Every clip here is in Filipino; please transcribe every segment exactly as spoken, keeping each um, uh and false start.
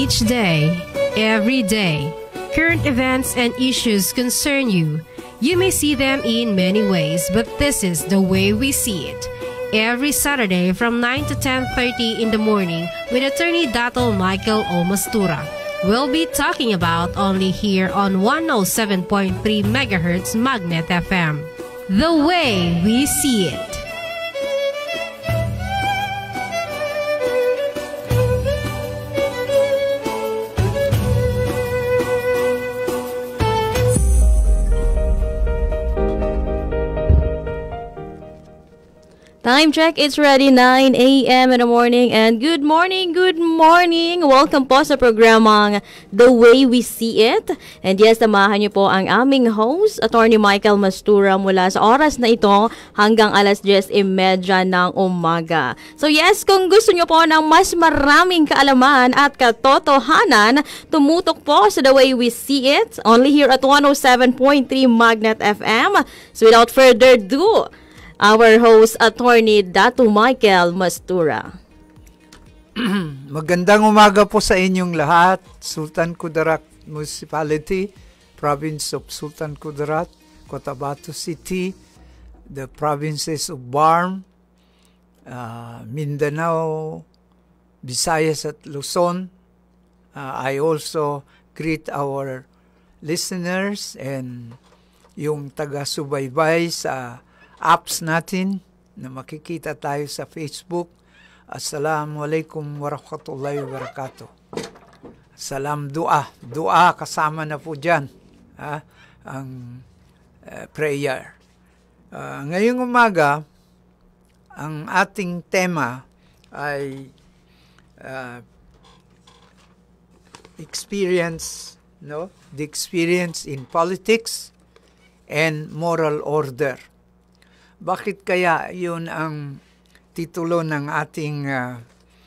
Each day, every day, current events and issues concern you. You may see them in many ways, but this is the way we see it. Every Saturday from nine to ten thirty in the morning with attorney Dato Michael Omastura. We'll be talking about only here on one oh seven point three megahertz Magnet F M. The way we see it. Time check, it's ready, nine a.m. in the morning. And good morning, good morning! Welcome po sa programang The Way We See It. And yes, samahan niyo po ang aming host, Attorney Michael Mastura, mula sa oras na ito hanggang alas diyes trenta ng umaga. So yes, kung gusto niyo po ng mas maraming kaalaman at katotohanan, tumutok po sa The Way We See It, only here at one oh seven point three Magnet F M. So without further ado, our host, Attorney Dato Michael Mastura. Magandang umaga po sa inyong lahat. Sultan Kudarat Municipality, Province of Sultan Kudarat, Cotabato City, the provinces of Barm, uh, Mindanao, Visayas at Luzon. Uh, I also greet our listeners and yung taga-subaybay sa apps natin na makikita tayo sa Facebook. Assalamualaikum warahmatullahi wabarakatuh. Salam dua. Dua kasama na po dyan. Ha? Ang uh, prayer. Uh, ngayong umaga, ang ating tema ay uh, experience, no? The experience in politics and moral order. Bakit kaya yun ang titulo ng ating uh,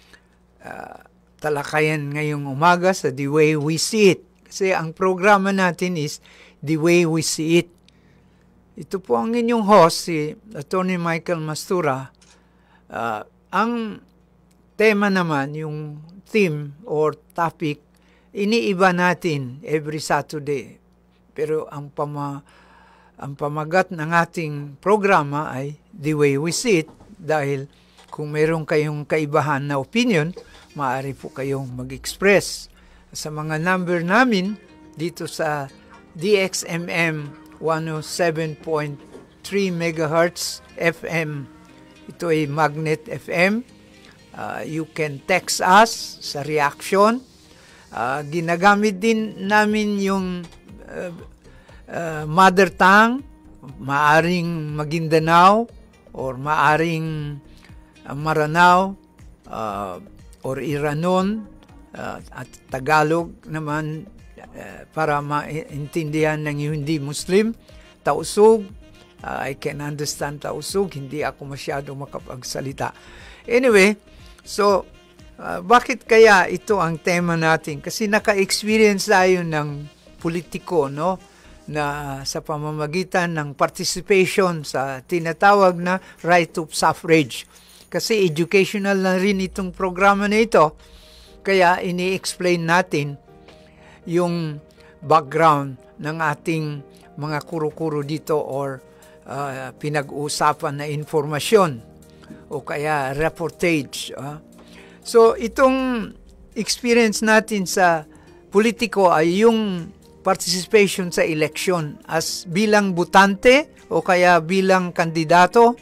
uh, talakayan ngayong umaga sa The Way We See It? Kasi ang programa natin is The Way We See It. Ito po ang inyong host, si Attorney Michael Mastura. Uh, ang tema naman, yung theme or topic, iniiba natin every Saturday. Pero ang pama Ang pamagat ng ating programa ay The Way We See It, dahil kung meron kayong kaibahan na opinion, maaari po kayong mag-express sa mga number namin dito sa D X M M one oh seven point three megahertz F M. Ito ay Magnet F M. Uh, you can text us sa reaction. Uh, ginagamit din namin yung uh, Uh, mother tongue, maaring Maguindanao or maaring uh, Maranao uh, or Iranon uh, at Tagalog naman uh, para maintindihan ng hindi Muslim. Tausug, uh, I can understand Tausug, hindi ako masyado makapagsalita. Anyway, so uh, bakit kaya ito ang tema natin? Kasi naka-experience tayo ng politiko, no? Na sa pamamagitan ng participation sa tinatawag na right of suffrage. Kasi educational na rin itong programa na ito. Kaya ini-explain natin yung background ng ating mga kuro-kuro dito or uh, pinag-uusapan na informasyon o kaya reportage. Uh. So itong experience natin sa politiko ay yung participation sa election as bilang butante o kaya bilang kandidato.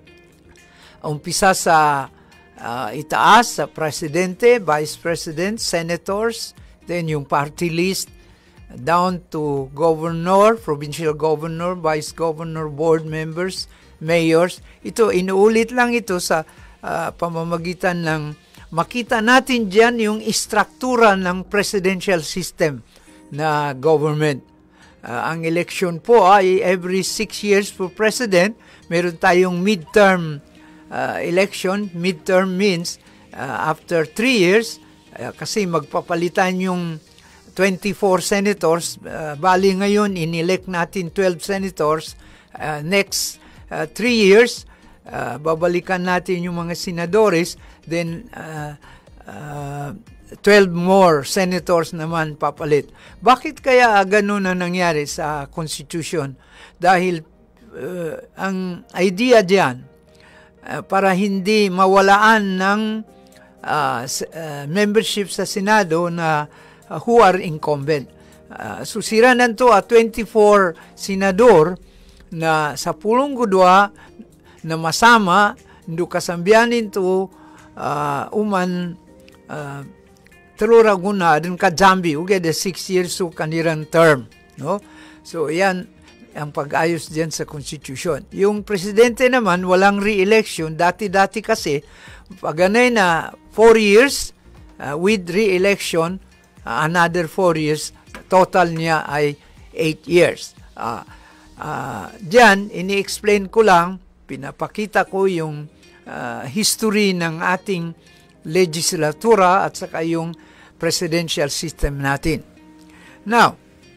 Umpisa sa uh, itaas, sa presidente, vice president, senators, then yung party list, down to governor, provincial governor, vice governor, board members, mayors. Ito, inuulit lang ito sa uh, pamamagitan ng makita natin dyan yung istruktura ng presidential system na government. Uh, ang election po ay every six years for president. Meron tayong midterm uh, election. Midterm means uh, after three years, uh, kasi magpapalitan yung twenty-four senators. Uh, bali ngayon, inelect natin twelve senators. Uh, next uh, three years, uh, babalikan natin yung mga senadores. Then, uh, uh, twelve more senators naman papalit. Bakit kaya ganun ang nangyari sa Constitution? Dahil uh, ang idea diyan, uh, para hindi mawalaan ng uh, uh, membership sa Senado na uh, who are incumbent. Uh, susiranan to at twenty-four senador na sa pulong gudwa na masama ndu kasambianin to uh, uman uh, terura guna din ka Zambi uge the six years so kanirang term, no? So yan ang pag-ayos diyan sa Constitution. Yung presidente naman walang re-election, dati-dati kasi paganay na four years uh, with re-election, uh, another four years, total niya ay eight years. Uh, uh, diyan ini-explain ko lang, pinapakita ko yung uh, history ng ating legislatura at saka yung presidential system natin. Now,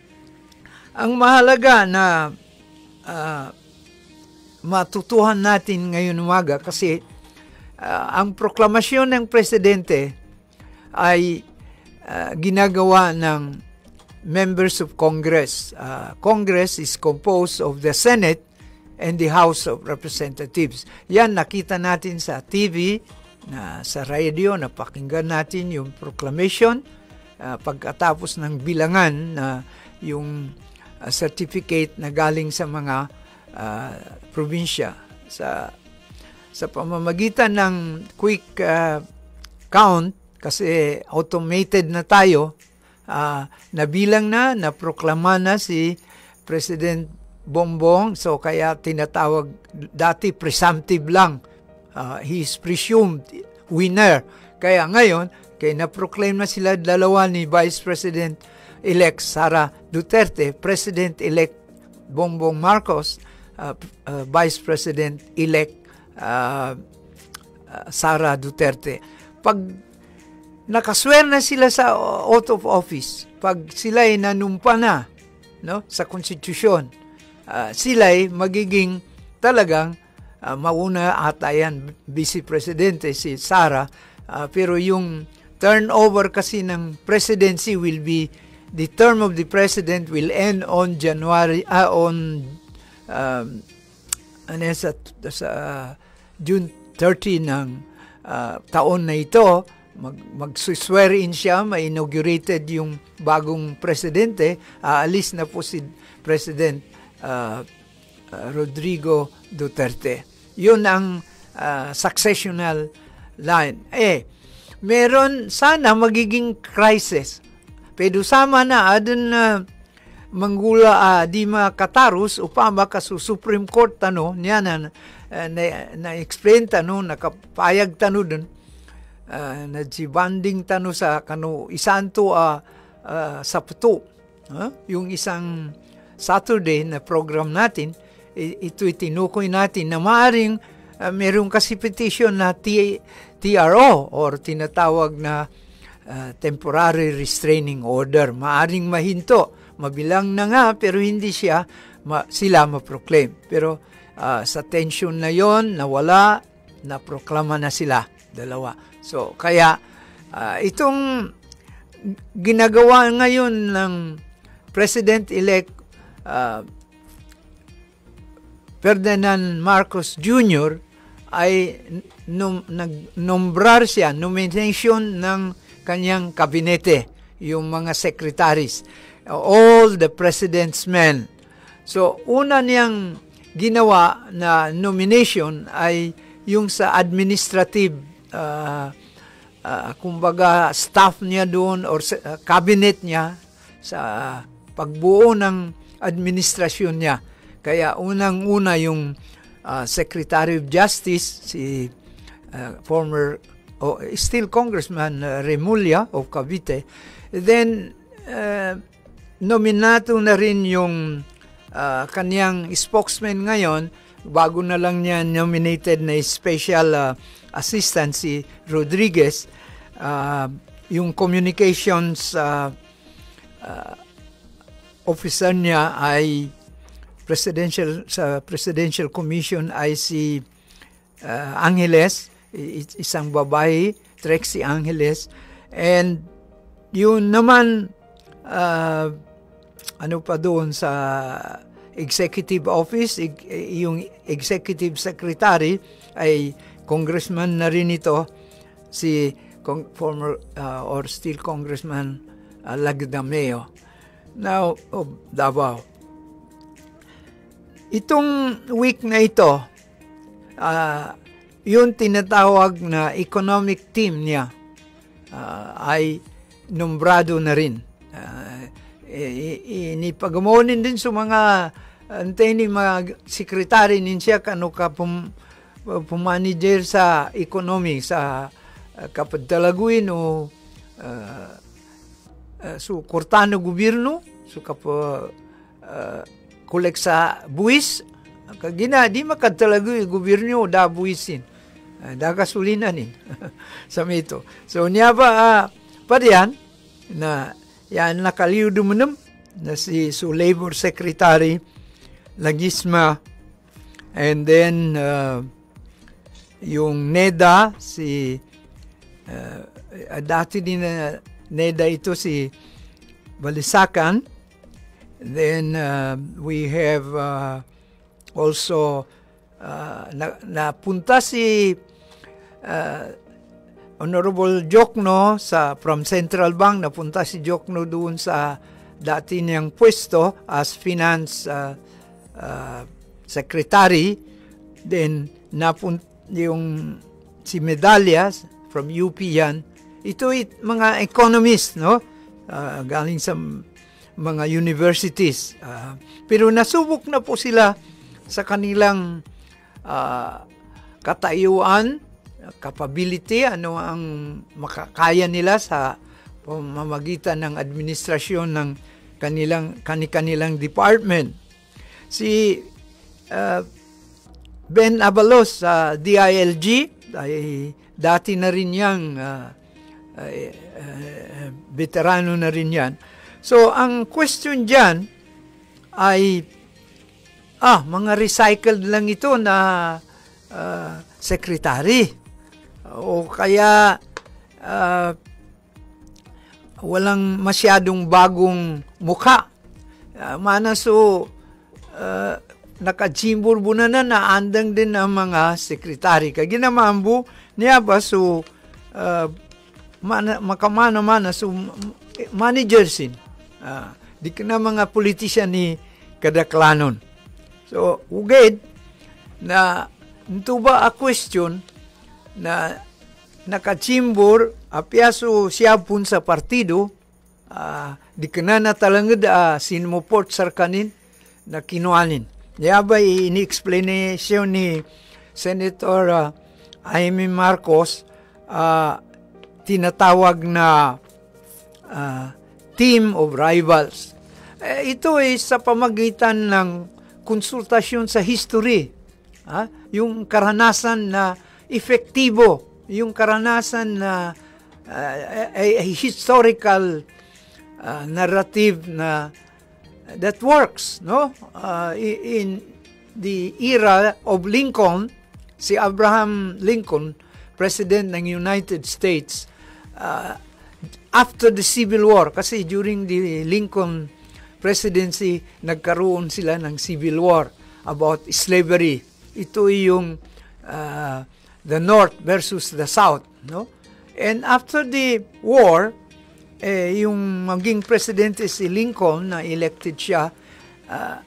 ang mahalaga na uh, matutuhan natin ngayon umaga kasi uh, ang proklamasyon ng presidente ay uh, ginagawa ng members of Congress. Uh, Congress is composed of the Senate and the House of Representatives. Yan nakita natin sa T V, na sa radio, napakinggan natin yung proclamation uh, pagkatapos ng bilangan na uh, yung uh, certificate na galing sa mga uh, probinsya. Sa, sa pamamagitan ng quick uh, count, kasi automated na tayo, uh, nabilang na, naproklama na si President Bongbong, so kaya tinatawag dati presumptive lang. Uh, he is presumed winner. Kaya ngayon, kaya na-proclaim na sila dalawa ni Vice President-elect Sara Duterte, President-elect Bongbong Marcos, uh, uh, Vice President-elect uh, uh, Sara Duterte. Pag nakaswear na sila sa oath of office, pag sila ay nanumpa na, no, sa konstitusyon, uh, sila ay magiging talagang Uh, mauna ata yan, Vice Presidente si Sara, uh, pero yung turnover kasi ng presidency will be, the term of the president will end on January, uh, on um, ano sa, sa uh, June thirtieth ng uh, taon na ito, mag, mag-swear in siya, ma-inaugurated yung bagong presidente, aalis uh, na po si President uh, uh, Rodrigo Duterte. Yun ang uh, successional line. Eh, meron sana magiging crisis. Pero sama na adun na uh, manggula uh, di makatarus upama kasu Supreme Court tano niya na, uh, na, na-explain tano, nakapayag tano dun, uh, na si banding tano sa kano isanto uh, uh, Sabto. Huh? Yung isang Saturday na program natin, ito'y tinukoy natin na maaaring uh, mayroong kasi petition na T R O or tinatawag na uh, temporary restraining order. Maaaring mahinto. Mabilang na nga pero hindi siya ma, sila ma-proclaim. Pero uh, sa tension na yon nawala, na-proklama na sila. Dalawa. So kaya uh, itong ginagawa ngayon ng President-elect uh, Ferdinand Marcos Junior ay num, nag-nombrar siya, nomination ng kanyang kabinete, yung mga secretaries, all the president's men. So, una niyang ginawa na nomination ay yung sa administrative, uh, uh, kumbaga, staff niya doon or uh, cabinet niya sa uh, pagbuo ng administrasyon niya. Kaya unang-una yung uh, Secretary of Justice, si uh, former, oh, still Congressman uh, Remulla of Cavite. Then, uh, nominato na rin yung uh, kanyang spokesman ngayon, bago na lang niya nominated na special uh, assistant si Rodriguez, uh, yung communications uh, uh, officer niya ay presidential sa Presidential Commission ay si uh, Angeles, isang babae, Trixie Angeles, And yun naman, uh, ano pa doon sa executive office, yung executive secretary ay congressman na rin ito, si former uh, or still congressman uh, Lagdameo. Now, oh, Davao. Itong week na ito, uh, yung tinatawag na economic team niya uh, ay nombrado na rin. Uh, Inipagamonin din sa mga antay ni mga sekretary niya kano ka pum, pumanager sa economy sa uh, kapadalaguin o uh, uh, so kortano gobyerno so kapo uh, kolek sa buwis kagina di makadalaguin gobyerno da buwisin uh, da kasulinanin sa mito. So niya ba uh, pa diyan na yan nakaliw dumunam na si so Labor Secretary Lagisma, and then uh, yung NEDA si uh, dati din na NEDA ito si Balisacan. Then uh, we have uh, also uh, na, napunta si uh, Honorable Jokno sa from Central Bank, napunta si Jokno doon sa dati niyang pwesto as finance uh, uh, secretary. Then napun yung si Medallas from U P yan. Ito it, mga economist, no? Uh, galing sa mga universities. Uh, pero nasubok na po sila sa kanilang uh, katayuan, capability, ano ang makakaya nila sa pamamagitan ng administrasyon ng kanilang kani-kanilang department. Si uh, Ben Abalos sa uh, D I L G ay dati na rin yang uh, uh, uh, veterano na rin yan. So ang question diyan ay ah mga recycled lang ito na uh, secretary. O kaya uh, walang masyadong bagong mukha. Uh, mana so uh, nakajimbur na na naandang din ang mga sekretary. Kaya ginamambu niya ba so uh, mana, makamana-mana so manager sin. Uh, di ka na mga politician ni kadaklanon. So, uged na nito ba a question na nakachimbor apyaso siya pun sa partido uh, di kana na talangad uh, sinmoport sarkanin na kinuanin. Diya ba ini-explanation ni Senator uh, Jaime Marcos uh, tinatawag na uh, team of rivals. Eh, ito ay sa pamagitan ng konsultasyon sa history. Ha? Yung karanasan na efektibo, yung karanasan na uh, a, a historical uh, narrative na that works, no? Uh, in the era of Lincoln, si Abraham Lincoln, President ng United States, uh, after the Civil War, kasi during the Lincoln presidency, nagkaroon sila ng Civil War about slavery. Ito yung uh, the North versus the South, no? And after the war, eh, yung maging presidente si Lincoln na elected siya, uh,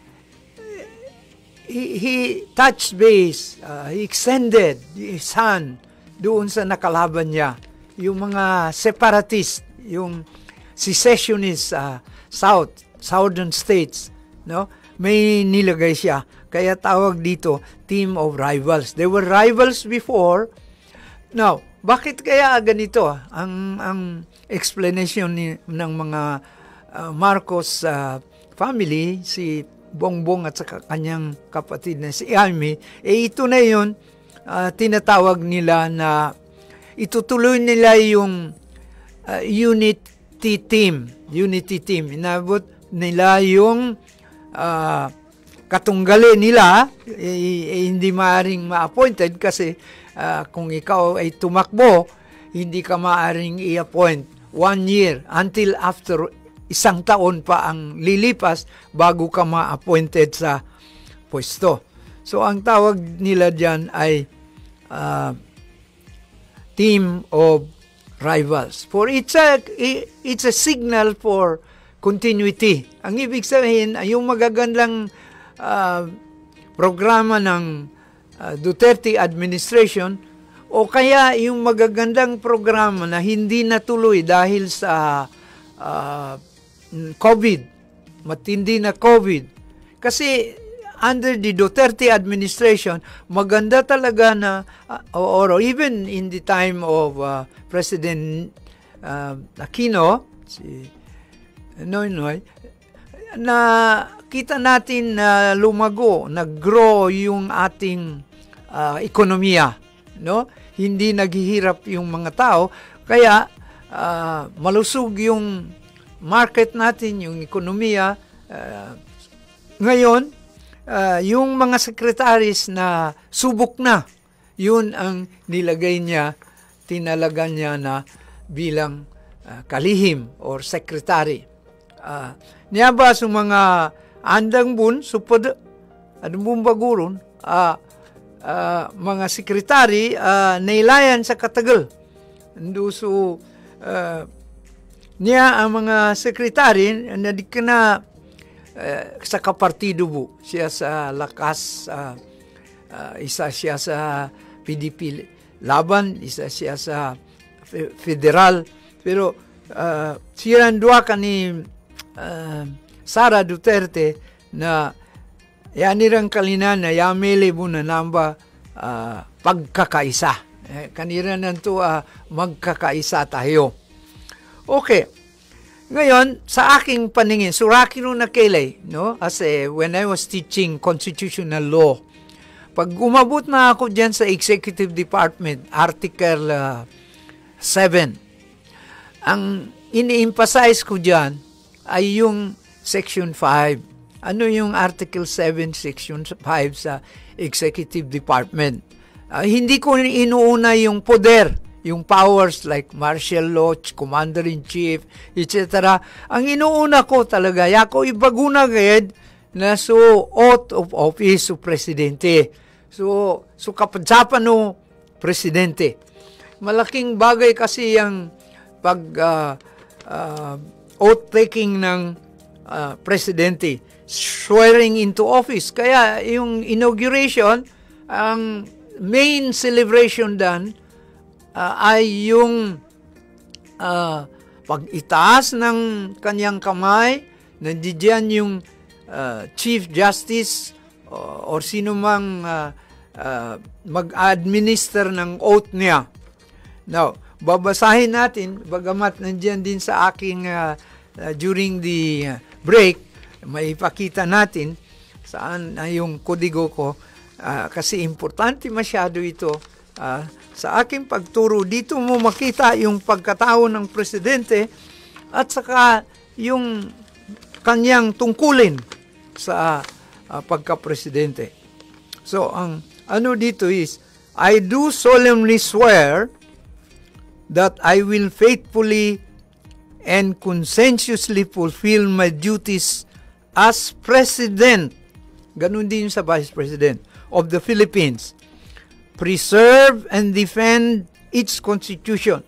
he, he touched base, uh, he extended his hand doon sa nakalaban niya, yung mga separatist, yung secessionist uh, South, Southern states, no? May nilagay siya. Kaya tawag dito, team of rivals. They were rivals before. Now, bakit kaya ganito? Ang ang explanation ni, ng mga uh, Marcos uh, family, si Bongbong at saka kanyang kapatid na si Jaime, eh ito na yun, uh, tinatawag nila na itutuloy nila yung uh, unity team. Unity team. Inabot nila yung uh, katunggali nila, eh, eh, hindi maaaring ma-appointed kasi uh, kung ikaw ay tumakbo, hindi ka maaaring i-appoint one year until after isang taon pa ang lilipas bago ka ma-appointed sa pwesto. So, ang tawag nila dyan ay uh, team of rivals. For it's a, it's a signal for continuity. Ang ibig sabihin, yung magagandang uh, programa ng uh, Duterte administration o kaya yung magagandang programa na hindi natuloy dahil sa uh, COVID, matindi na COVID. Kasi under the Duterte administration, maganda talaga na, uh, or even in the time of uh, President uh, Aquino, si Noynoy, na kita natin na lumago, nag-grow yung ating uh, ekonomiya, no? Hindi naghihirap yung mga tao, kaya uh, malusog yung market natin, yung ekonomiya. Uh, ngayon, uh, yung mga secretaries na subok na, yun ang nilagay niya, tinalagan niya na bilang uh, kalihim or secretary. Uh, niya ba sa mga andang bun, supad, adong bun baguron, uh, uh, mga sekretary, uh, nailayan sa katagal. Ando so, uh, niya ang mga sekretary, na di ka na uh, sa kapartido bu. Siya sa lakas, uh, uh, isa siya sa P D P laban, isa siya sa fe- federal. Pero uh, siya dua ka ni Uh, Sara Duterte na yanirang kalinan na yamili mo na namba uh, pagkakaisa. Eh, kanira nanto uh, magkakaisa tayo. Okay. Ngayon, sa aking paningin, suraki nung nakilay, no? As a, when I was teaching constitutional law, pag umabot na ako dyan sa Executive Department, Article uh, seven, ang ini-emphasize ko dyan ay yung Section five. Ano yung Article seven, Section five sa Executive Department? Uh, hindi ko inuuna yung poder, yung powers like martial law, commander-in-chief, et cetera. Ang inuuna ko talaga, yako ibagunagad na so oath of office o presidente. So, so kapadsapan no presidente. Malaking bagay kasi yung pag uh, uh, oath-taking ng uh, presidente, swearing into office. Kaya yung inauguration, ang main celebration dan uh, ay yung uh, pag-itaas ng kanyang kamay, nandiyan yung uh, Chief Justice uh, or sino mang uh, uh, mag-administer ng oath niya. Now, babasahin natin, bagamat nandiyan din sa aking uh, uh, during the uh, break, may ipakita natin saan uh, yung kodigo ko uh, kasi importante masyado ito uh, sa aking pagturo. Dito mo makita yung pagkatao ng presidente at saka yung kanyang tungkulin sa uh, pagka-presidente. So, ang ano dito is, I do solemnly swear that I will faithfully and conscientiously fulfill my duties as President, ganun din sa Vice President of the Philippines, preserve and defend its Constitution,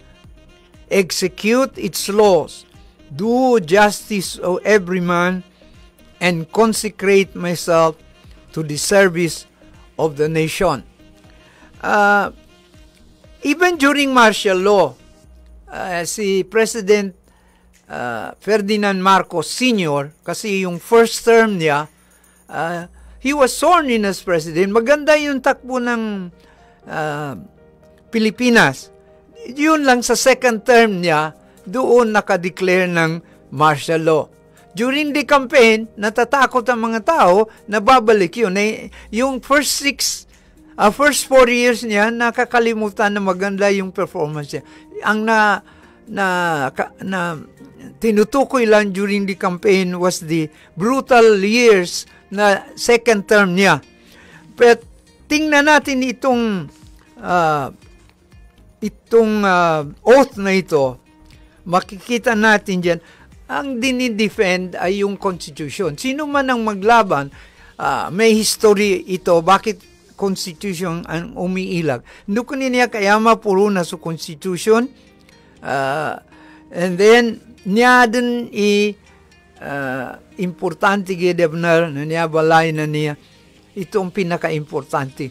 execute its laws, do justice to every man, and consecrate myself to the service of the nation. Uh, Even during martial law, uh, si President uh, Ferdinand Marcos Senior, kasi yung first term niya, uh, he was sworn in as president. Maganda yung takbo ng uh, Pilipinas. Yun lang sa second term niya, doon nakadeclare ng martial law. During the campaign, natatakot ang mga tao na babalik yun. Yung first six Uh, first four years niya, nakakalimutan na maganda yung performance niya. Ang na, na, ka, na tinutukoy lang during the campaign was the brutal years na second term niya. But tingnan natin itong uh, itong uh, oath na ito, makikita natin dyan, ang dinidefend ay yung Constitution. Sino man ang maglaban, uh, may history ito, bakit Constitution ang umiilag. Hindi ko niya kaya mapuro na sa Constitution, uh, and then, niya din i- uh, importante gidebnar na niya balay na niya, ito ang pinaka-importante.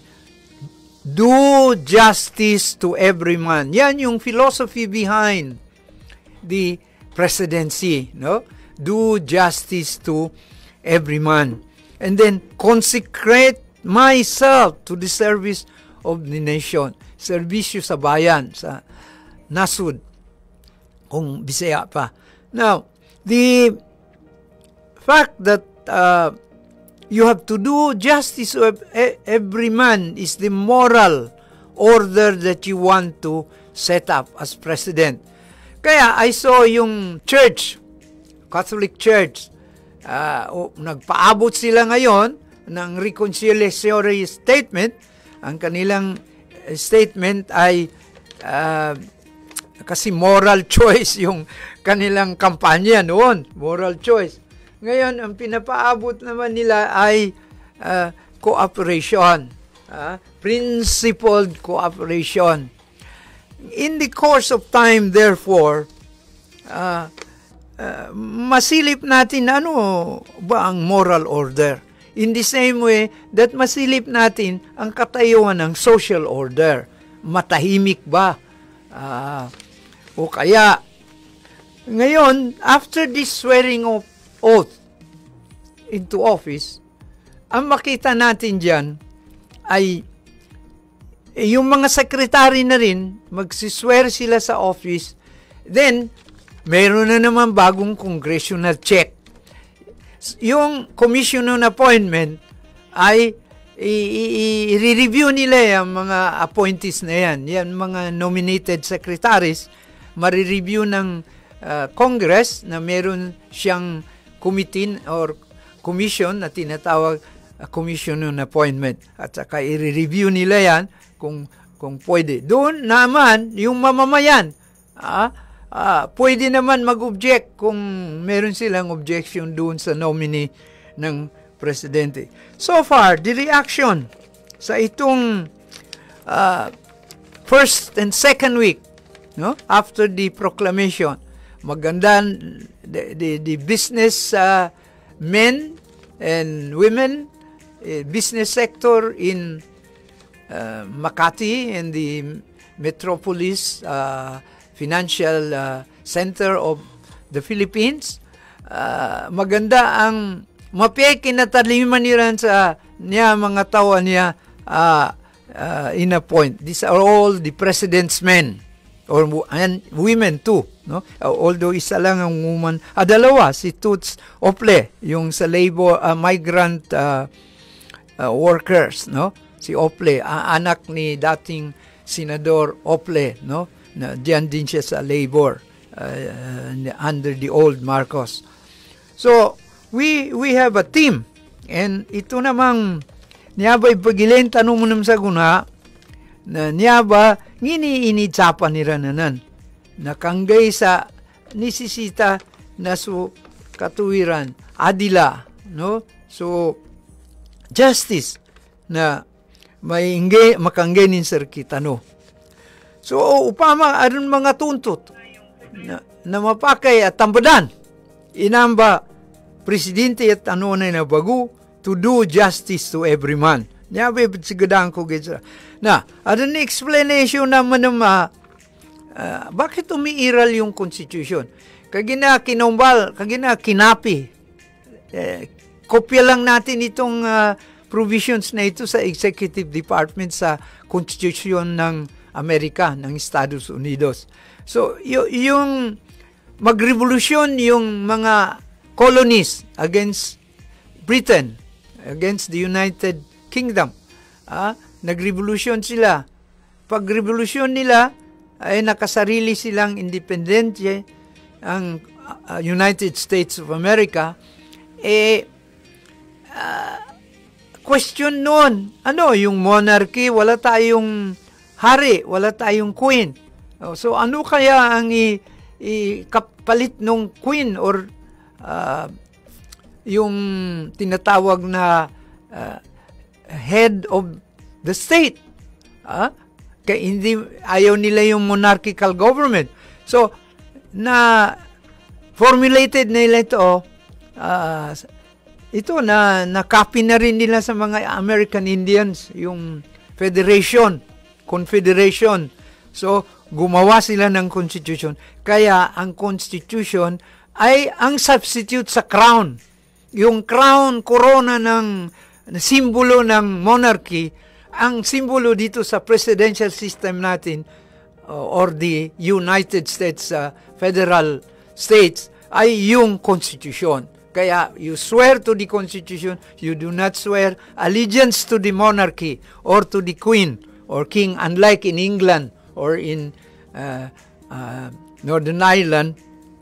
Do justice to every man. Yan yung philosophy behind the presidency, no? Do justice to every man. And then, consecrate myself to the service of the nation. Serbisyo sa bayan, sa nasud, kung Bisaya pa. Now, the fact that uh, you have to do justice to every man is the moral order that you want to set up as president. Kaya I saw yung church, Catholic Church, uh, oh, nagpaabot sila ngayon ng reconciliatory statement. Ang kanilang statement ay uh, kasi moral choice yung kanilang kampanya noon, moral choice. Ngayon, ang pinapaabot naman nila ay uh, cooperation, uh, principled cooperation. In the course of time, therefore, uh, uh, masilip natin ano ba ang moral order. In the same way that masilip natin ang katayuan ng social order. Matahimik ba? Uh, o kaya, ngayon, after this swearing of oath into office, ang makita natin dyan ay yung mga sekretary na rin, magsiswear sila sa office, then, meron na naman bagong congressional check. Yung commission on appointment ay i-review nila yung mga appointees na yan. Yan mga nominated secretaries, marireview ng uh, Congress na meron siyang committee or commission na tinatawag uh, commission on appointment. At saka i-review nila yan kung kung pwede. Doon naman, yung mamamayan, ah, ah, pwede naman mag-object kung meron silang objection doon sa nominee ng presidente. So far, the reaction sa itong uh, first and second week, no, after the proclamation, maganda the, the, the business uh, men and women, uh, business sector in Uh, Makati and the metropolis uh, financial uh, center of the Philippines. Uh, maganda ang mapay kinataliman niya sa niya mga tawa niya uh, uh, in a point. These are all the president's men or and women too, no? Uh, although isa lang ang woman, ah, dalawa si Toots Ople, yung sa labor uh, migrant uh, uh, workers, no? Si Ople, uh, anak ni dating Senador Ople, no? Na diyan din siya sa labor uh, under the old Marcos. So, we we have a team. And ito namang niya ba ipagilin tanong mo naman sa guna na niya ba ngini-initsapan ni Rananan nakanggay sa nisisita na su katuwiran adila, no? So, justice na may ingge makanggenin sir kita, no. So upama aron mga tuntut na, na mapakay at tambadan inamba presidente at ano na nabago to do justice to every man. Nya ba sigadang ko gitsa. Na, aron ni explanation naman ng uh, uh, bakit umiiral yung constitution. Kagina kinombal, kagina kinapi. Eh, kopya lang natin itong uh, provisions na ito sa executive department sa Constitution ng Amerika, ng Estados Unidos. So, y- yung magrevolusyon yung mga colonies against Britain, against the United Kingdom. Ah, nagrevolusyon sila. Pag-revolusyon nila, ay nakasarili silang independente ang uh, United States of America. Eh, uh, question noon, ano, yung monarchy, wala tayong hari, wala tayong queen. Oh, so ano kaya ang i, i kapalit ng queen or uh, yung tinatawag na uh, head of the state? Ah? Kaya hindi, ayaw nila yung monarchical government. So, na formulated nila ito, uh, ito na na-copy na rin nila sa mga American Indians, yung federation, confederation. So, gumawa sila ng constitution. Kaya, ang constitution ay ang substitute sa crown. Yung crown, corona ng simbolo ng monarchy, ang simbolo dito sa presidential system natin uh, or the United States uh, federal states ay yung constitution. Kaya you swear to the constitution, you do not swear allegiance to the monarchy or to the queen or king, unlike in England or in uh, uh, Northern Ireland.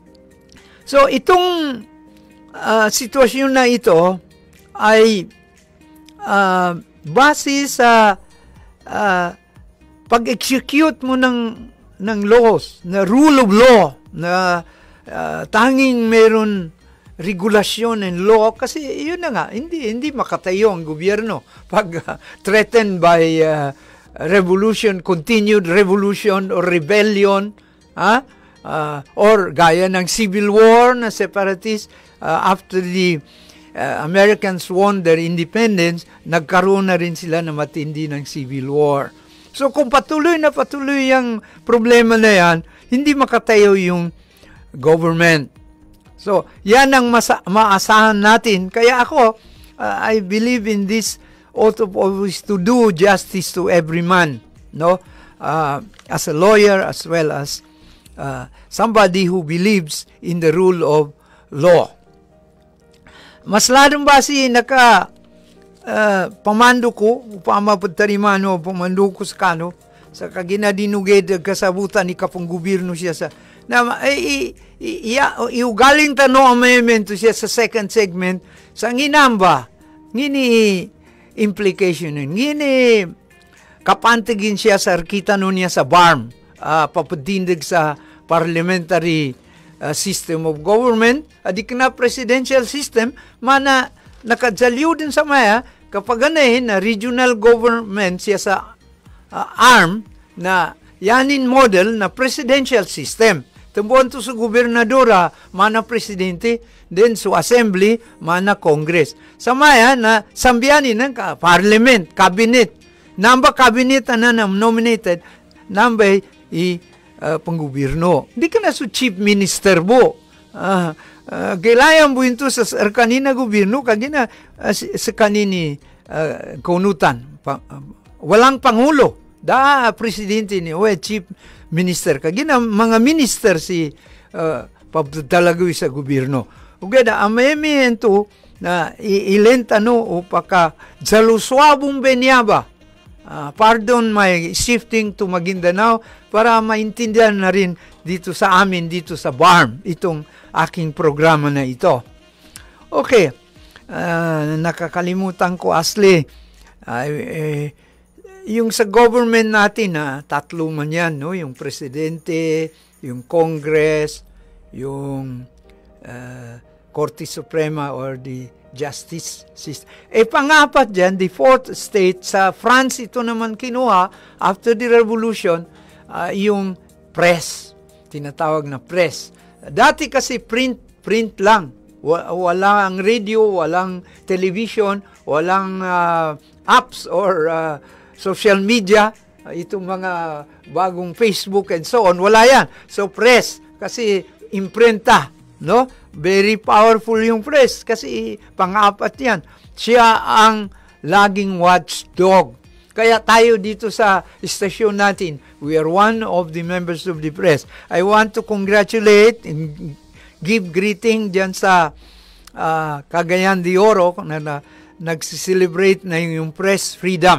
So itong uh, sitwasyon na ito ay uh, base sa uh, pag-execute mo ng ng laws, na rule of law, na uh, tanging meron regulasyon and law, kasi yun na nga, hindi hindi makatayo ang gobyerno pag uh, threatened by uh, revolution, continued revolution or rebellion, ha? Uh, or gaya ng civil war na separatist uh, after the Uh, Americans won their independence, nagkaroon na rin sila na matindi ng civil war. So kung patuloy na patuloy yung problema na yan, hindi makatayo yung government. So yan ang masa- maasahan natin. Kaya ako, uh, I believe in this oath of office to do justice to every man, no? Uh, as a lawyer as well as uh, somebody who believes in the rule of law. Mas ladong ba si naka uh, pamando ko, upama pagtarimano, pamando ko sa kano, sa kaginadinuged kasabutan ni kapong gobyerno siya sa, na, i, i, i, iugaling tanong amendment siya sa second segment, sa nginamba, ngini implication nun, ngini kapantigin siya sa arkita nun niya sa B A R M, uh, papadindig sa parliamentary Uh, system of government, adik na presidential system, mana nakadsalyo din sa maya, kapag ganahin na regional government siya sa uh, arm, na yanin model na presidential system. Tumbuan to sa gobernadora, mana presidente, then sa assembly, mana congress. Sa maya na sambiyanin ng ka, parliament, cabinet, namba cabinet na nominated, namba i Uh, panggobyerno. Hindi ka na so chief minister bo. Uh, uh, kailangan mo ito sa, sa kanina gobyerno, kagina uh, sa kanini uh, kaunutan. Pa, uh, walang pangulo. Da, presidente ni, o chief minister. Kagina mga minister si uh, pagtatalagoy sa gobyerno. Ugada, amemi ito na ilentano o paka jaluswabong benyaba. Uh, pardon my shifting to Maguindanao para maintindihan na rin dito sa amin, dito sa B A R M, itong aking programa na ito. Okay, uh, nakakalimutan ko, Asli, uh, eh, yung sa government natin, uh, tatlo man yan, no? Yung presidente, yung Congress, yung uh, Korte Suprema or the justice system. E pangapat dyan, the fourth state, sa France ito naman kinuha, after the revolution, uh, yung press. Tinatawag na press. Dati kasi print, print lang. Walang radio, walang television, walang uh, apps or uh, social media. Uh, itong mga bagong Facebook and so on, wala yan. So press, kasi imprenta, no? Very powerful yung press kasi pang-apat yan. Siya ang laging watchdog. Kaya tayo dito sa istasyon natin, we are one of the members of the press. I want to congratulate and give greeting dyan sa uh, Cagayan de Oro na, na nagsiselebrate na yung press freedom.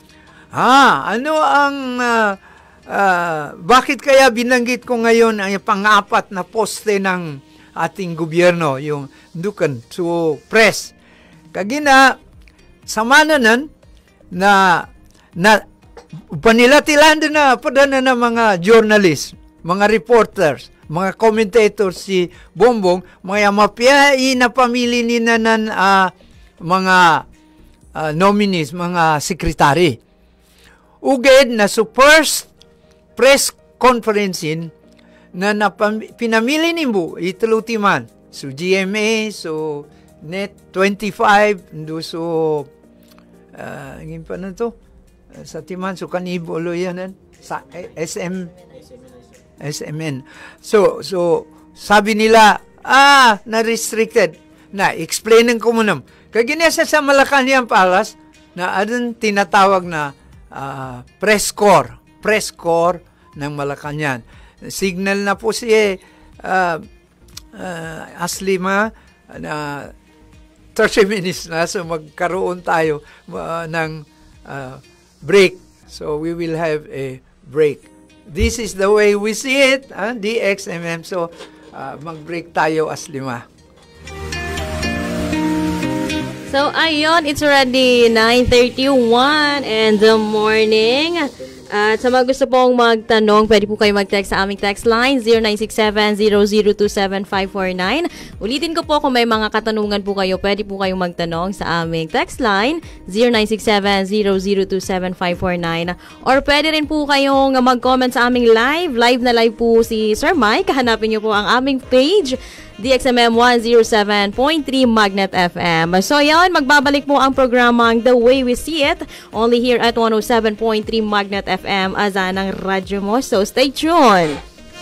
Ah, ano ang uh, uh, bakit kaya binanggit ko ngayon ang pang-apat na poste ng ating gobyerno, yung dukan so press. Kagina samananan na na Panilatilan na padana ng mga journalist, mga reporters, mga commentators si Bongbong, mga mapiyai na pamili ni nanan uh, mga uh, nominees, mga sekretary. Uged na so first press conference in na napam- pinamili ni Mbu, itulutiman. So G M A, so Net twenty-five, ndo so uh, ngin pa na to, uh, sa timan, so kanibolo yan, sa S M S M N. So, so, sabi nila, ah, na-restricted. Na, explainin ko muna. Kaya ginesa sa Malacanang Palace, na adun tinatawag na uh, press corps. Press corps ng Malacanang. Signal na po si uh, uh, Aslima na thirty minutes na, so magkaroon tayo uh, ng uh, break. So, we will have a break. This is the way we see it, huh? D X M M. So, uh, mag-break tayo as lima. So, ayun, it's already nine thirty-one in the morning. At sa mga gusto pong magtanong, pwede po kayo mag-text sa aming text line zero nine six seven zero zero two seven five four nine. Ulitin ko po, kung may mga katanungan po kayo, pwede po kayong magtanong sa aming text line zero nine six seven zero zero two seven five four nine. Or pwede rin po kayong mag-comment sa aming live. Live na live po si Sir Mike. Hanapin niyo po ang aming page, D X M M one oh seven point three Magnet F M. So yan, magbabalik po ang programang The Way We See It, only here at one oh seven point three Magnet F M, azan ng radyo mo. So stay tuned!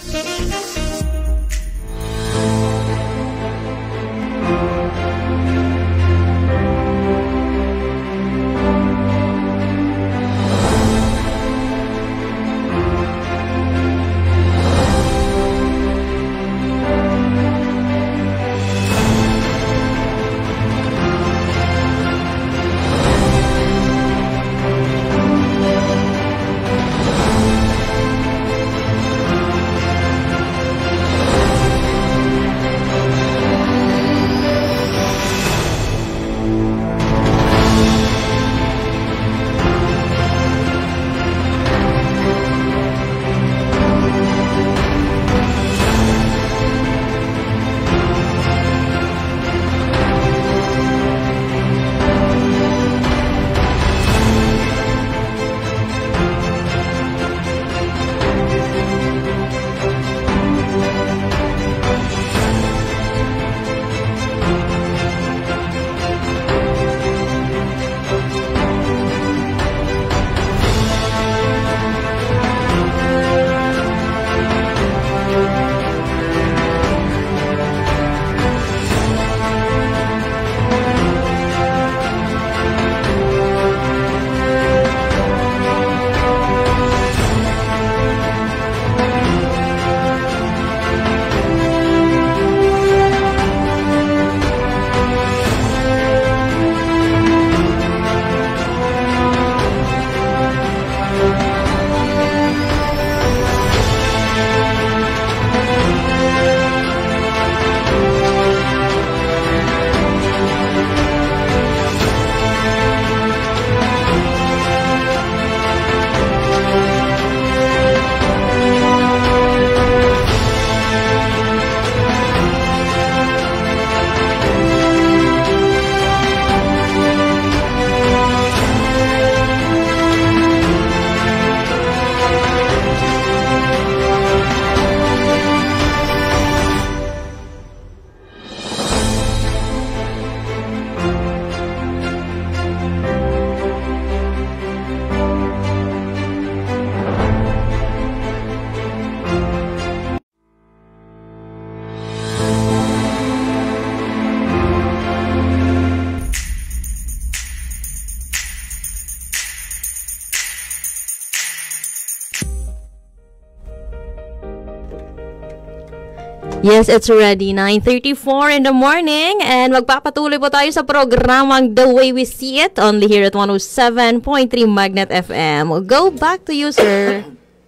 Yes, it's already nine thirty-four in the morning and magpapatuloy po tayo sa programang The Way We See It, only here at one oh seven point three Magnet F M. Go back to you, sir.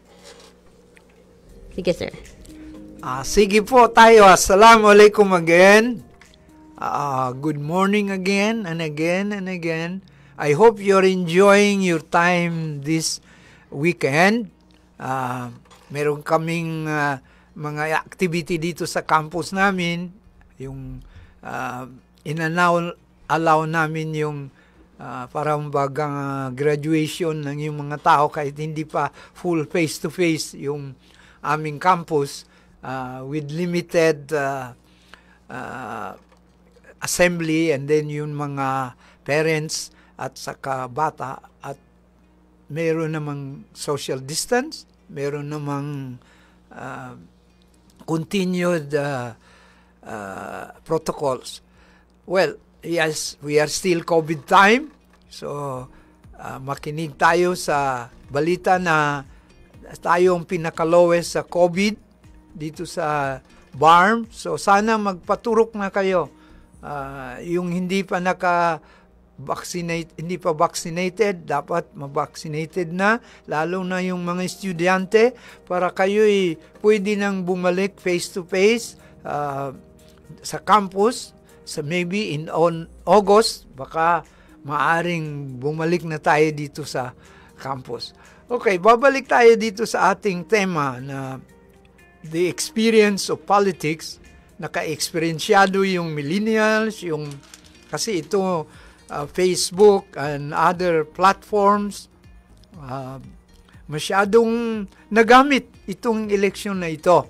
Sige, sir. Ah, sige po tayo. Assalamualaikum again. Uh, good morning again and again and again. I hope you're enjoying your time this weekend. Uh, meron kaming uh, mga activity dito sa campus namin. Yung uh, inanaw, allow namin yung uh, parang bagang uh, graduation ng yung mga tao kahit hindi pa full face-to-face yung aming campus uh, with limited uh, uh, assembly, and then yung mga parents at saka bata, at meron namang social distance, meron namang uh, continued uh, uh, protocols. Well, yes, we are still COVID time, so uh, makinig tayo sa balita na tayo ang pinakalowest sa COVID dito sa B A R M. So sana magpaturok na kayo. Uh, yung hindi pa naka vaccinate, hindi pa vaccinated, dapat ma-vaccinated na, lalo na yung mga estudyante, para kayo'y pwede nang bumalik face-to-face uh, sa campus, sa maybe in on August, baka maaring bumalik na tayo dito sa campus. Okay, babalik tayo dito sa ating tema na the experience of politics. Naka-experiensyado yung millennials, yung kasi ito Uh, Facebook and other platforms, uh, masyadong nagamit itong eleksyon na ito.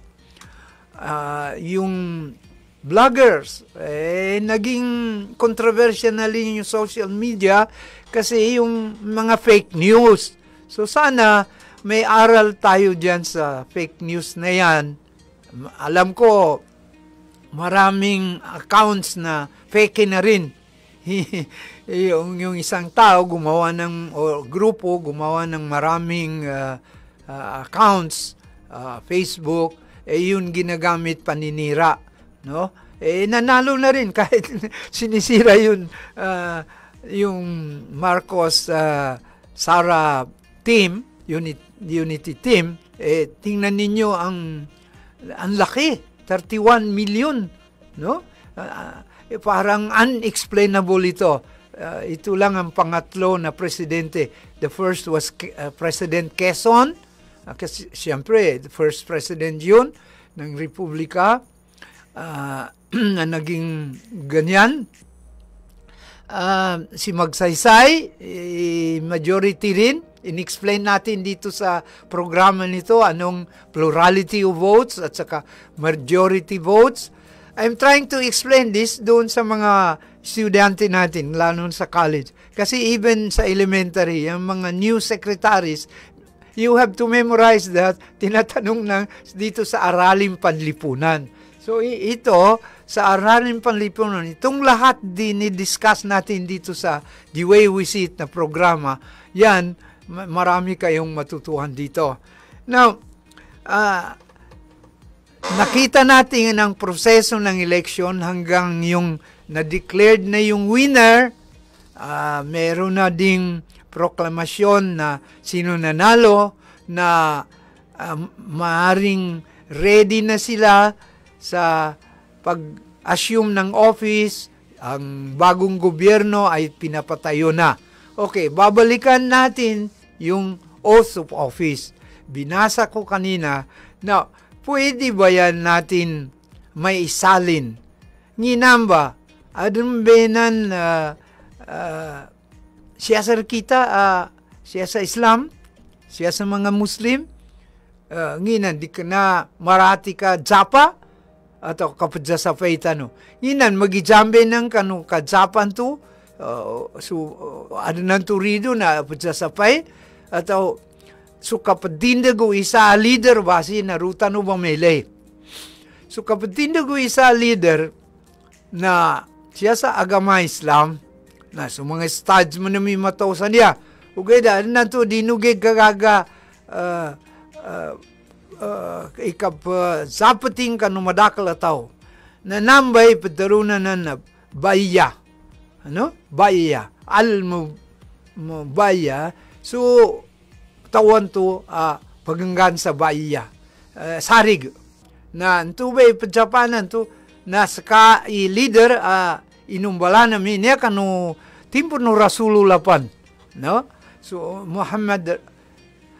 Uh, yung vloggers, eh, naging controversial na rin yung social media kasi yung mga fake news. So sana may aral tayo dyan sa fake news na yan. Alam ko, maraming accounts na fake na rin. yung, yung isang tao gumawa ng, o grupo gumawa ng maraming uh, uh, accounts, uh, Facebook, eh yun ginagamit paninira, no? Eh nanalo na rin kahit sinisira yun, uh, yung Marcos uh, Sara team, unit, unity team, eh tingnan ninyo ang ang laki, thirty-one million, no? Uh, Eh, parang unexplainable ito. Uh, ito lang ang pangatlo na presidente. The first was uh, President Quezon. Uh, kasi siyempre, the first president yun ng Republika uh, na naging ganyan. Uh, si Magsaysay, eh, majority rin. In-explain natin dito sa programa nito anong plurality of votes at saka majority votes. I'm trying to explain this doon sa mga estudyante natin, lalo sa college. Kasi even sa elementary, yung mga new secretaries, you have to memorize that, tinatanong na dito sa Araling Panlipunan. So ito, sa Araling Panlipunan, itong lahat dinidiscuss natin dito sa The Way We See It na programa, yan, marami kayong matutuhan dito. Now, ah, uh, nakita natin ang proseso ng election hanggang yung na-declared na yung winner, uh, meron na ding proklamasyon na sino nanalo, na uh, maaring ready na sila sa pag-assume ng office, ang bagong gobyerno ay pinapatayo na. Okay, babalikan natin yung oath of office. Binasa ko kanina. Now, pwede ba yan natin may isalin? Nginamba, adun benan uh, uh, siya sa kita, uh, siya sa Islam, siya sa mga Muslim, uh, nginan, di ka na marati ka japa, atau kapadya sa faitano. Nginan, magijambe ng kanu kajapan to, uh, so, uh, adunan turido na padya sa fay, atau so kapadindago isa leader basi na ruta no bamele. So kapadindago isa leader na siya sa agama Islam na so mga studs mo na may matawsan niya. Ugay da na to dinugig kagaga uh, uh, uh, ikap uh, zapating kanumadakal ataw na nambay padarunan na baya. Ano? Baya. Al mo, mo baya. So tawan to uh, paganggan sa baya. Uh, sarig na tubay Japanan to na saka i leader uh, inumbala namin niya kanu timpo no rasululapan, no? So Muhammad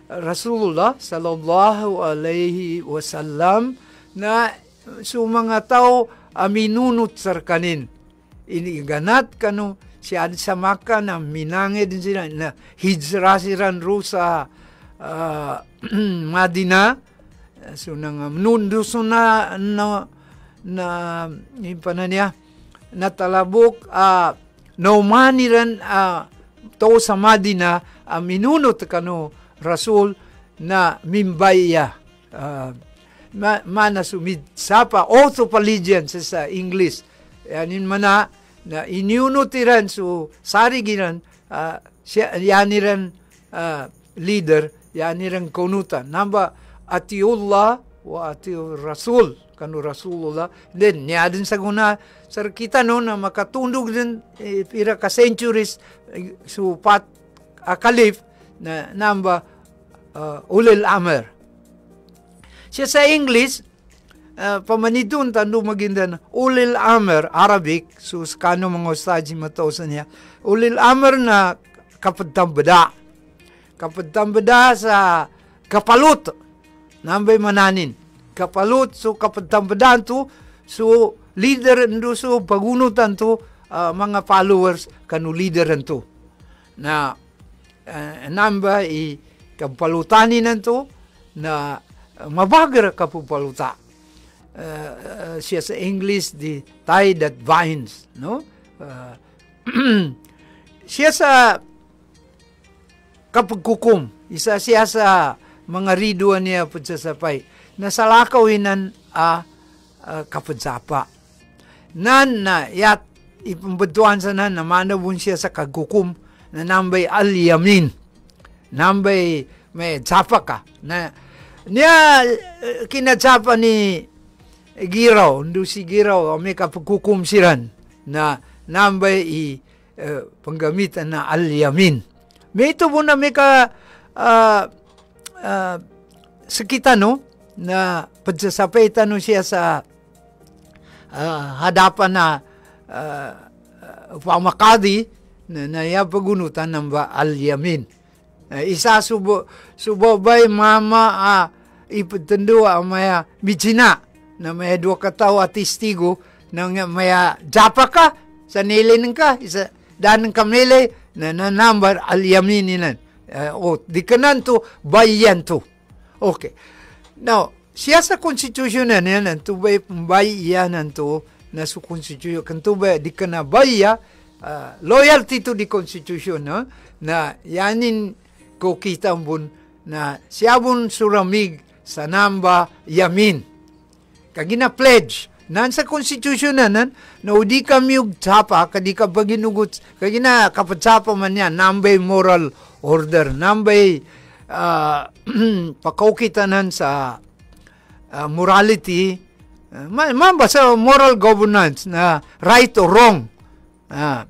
Rasulullah sallallahu alaihi wasallam na so mga tao aminunot sarkanin. Iniganat kano siya sa Makkah na minangid din sila na hijra siran ro sa uh, Madina. So nang nundo so na na na ipana niya natalabok uh, naumaniran uh, to sa Madina uh, minunot kano Rasul na mimbaya uh, ma, mana sumid sapa oath of allegiance sa English yanin mana na inyunutiran so sarigiran uh, siya yaniran uh, leader yaniran kunutan namba atiullah wa atiur Rasul kanu Rasulullah then niya din sa guna sir kita no na makatundog din eh, pira ka centuries eh, so pat uh, kalif na namba uh, ulil amr siya sa English uh, pamanidun tando magindan ulil amr Arabic so kano mga ustadji matosan niya ulil amr na kapadtambada kapadtambada sa kapalut nambay mananin kapalut so kapadtambadan to so leader ndo so pagunutan to uh, mga followers kanu leader to na uh, namba i kapalutani nanto na uh, mabagar kapupaluta uh, uh, siya sa English the tie that binds no uh, siya sa kapagkukum isa siya sa mga riduan niya putsasapay na salakawin a uh, uh, kapudsapa nan na yat ipambaduan sa nan na manabun siya sa kagukum na nambay al-yamin nambay may tsapa ka na niya uh, kinatsapa ni Giraw ndu si Giraw may kapagkukum siran na nambay i uh, panggamitan na al-yamin may ito po na may ka uh, uh, sakita no na pagsasapay no siya sa uh, hadapan na uh, uh, pamakadi na nayapagunutan ng ba al-yamin. Uh, isa subo subo bay mama uh, ipatandua maya mijina na may dua kataw at testigo nang maya japa ka sa nilin ka isa dan kamele na na number al-yamin nilan. Uh, o di kanan to bayan to. Okay. Now, siya sa constitution na yan, to ba bayanan to na sa constitution, kanto ba di ka na baya, uh, loyalty to the constitution, no? Na yanin ko kita bun na siya bun suramig sa namba yamin. Kagina pledge, nan sa constitution na nan, na udi kami yung tsapa, kadi ka baginugot, kagina kapatsapa man yan, nambay moral order, nambay uh, pakaukitanan sa uh, morality, uh, mamba sa moral governance na right or wrong. Uh,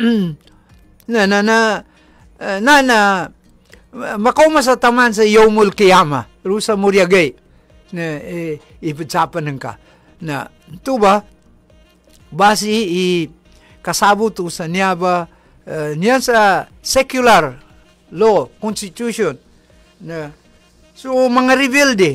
na na na uh, na na makauma sa taman sa Yomul Kiyama, rusa Muriagay, na eh, ipitsapan ka. Na ito ba, basi i kasabo to sa niya ba, uh, niya sa secular law, constitution, na so mga rebelde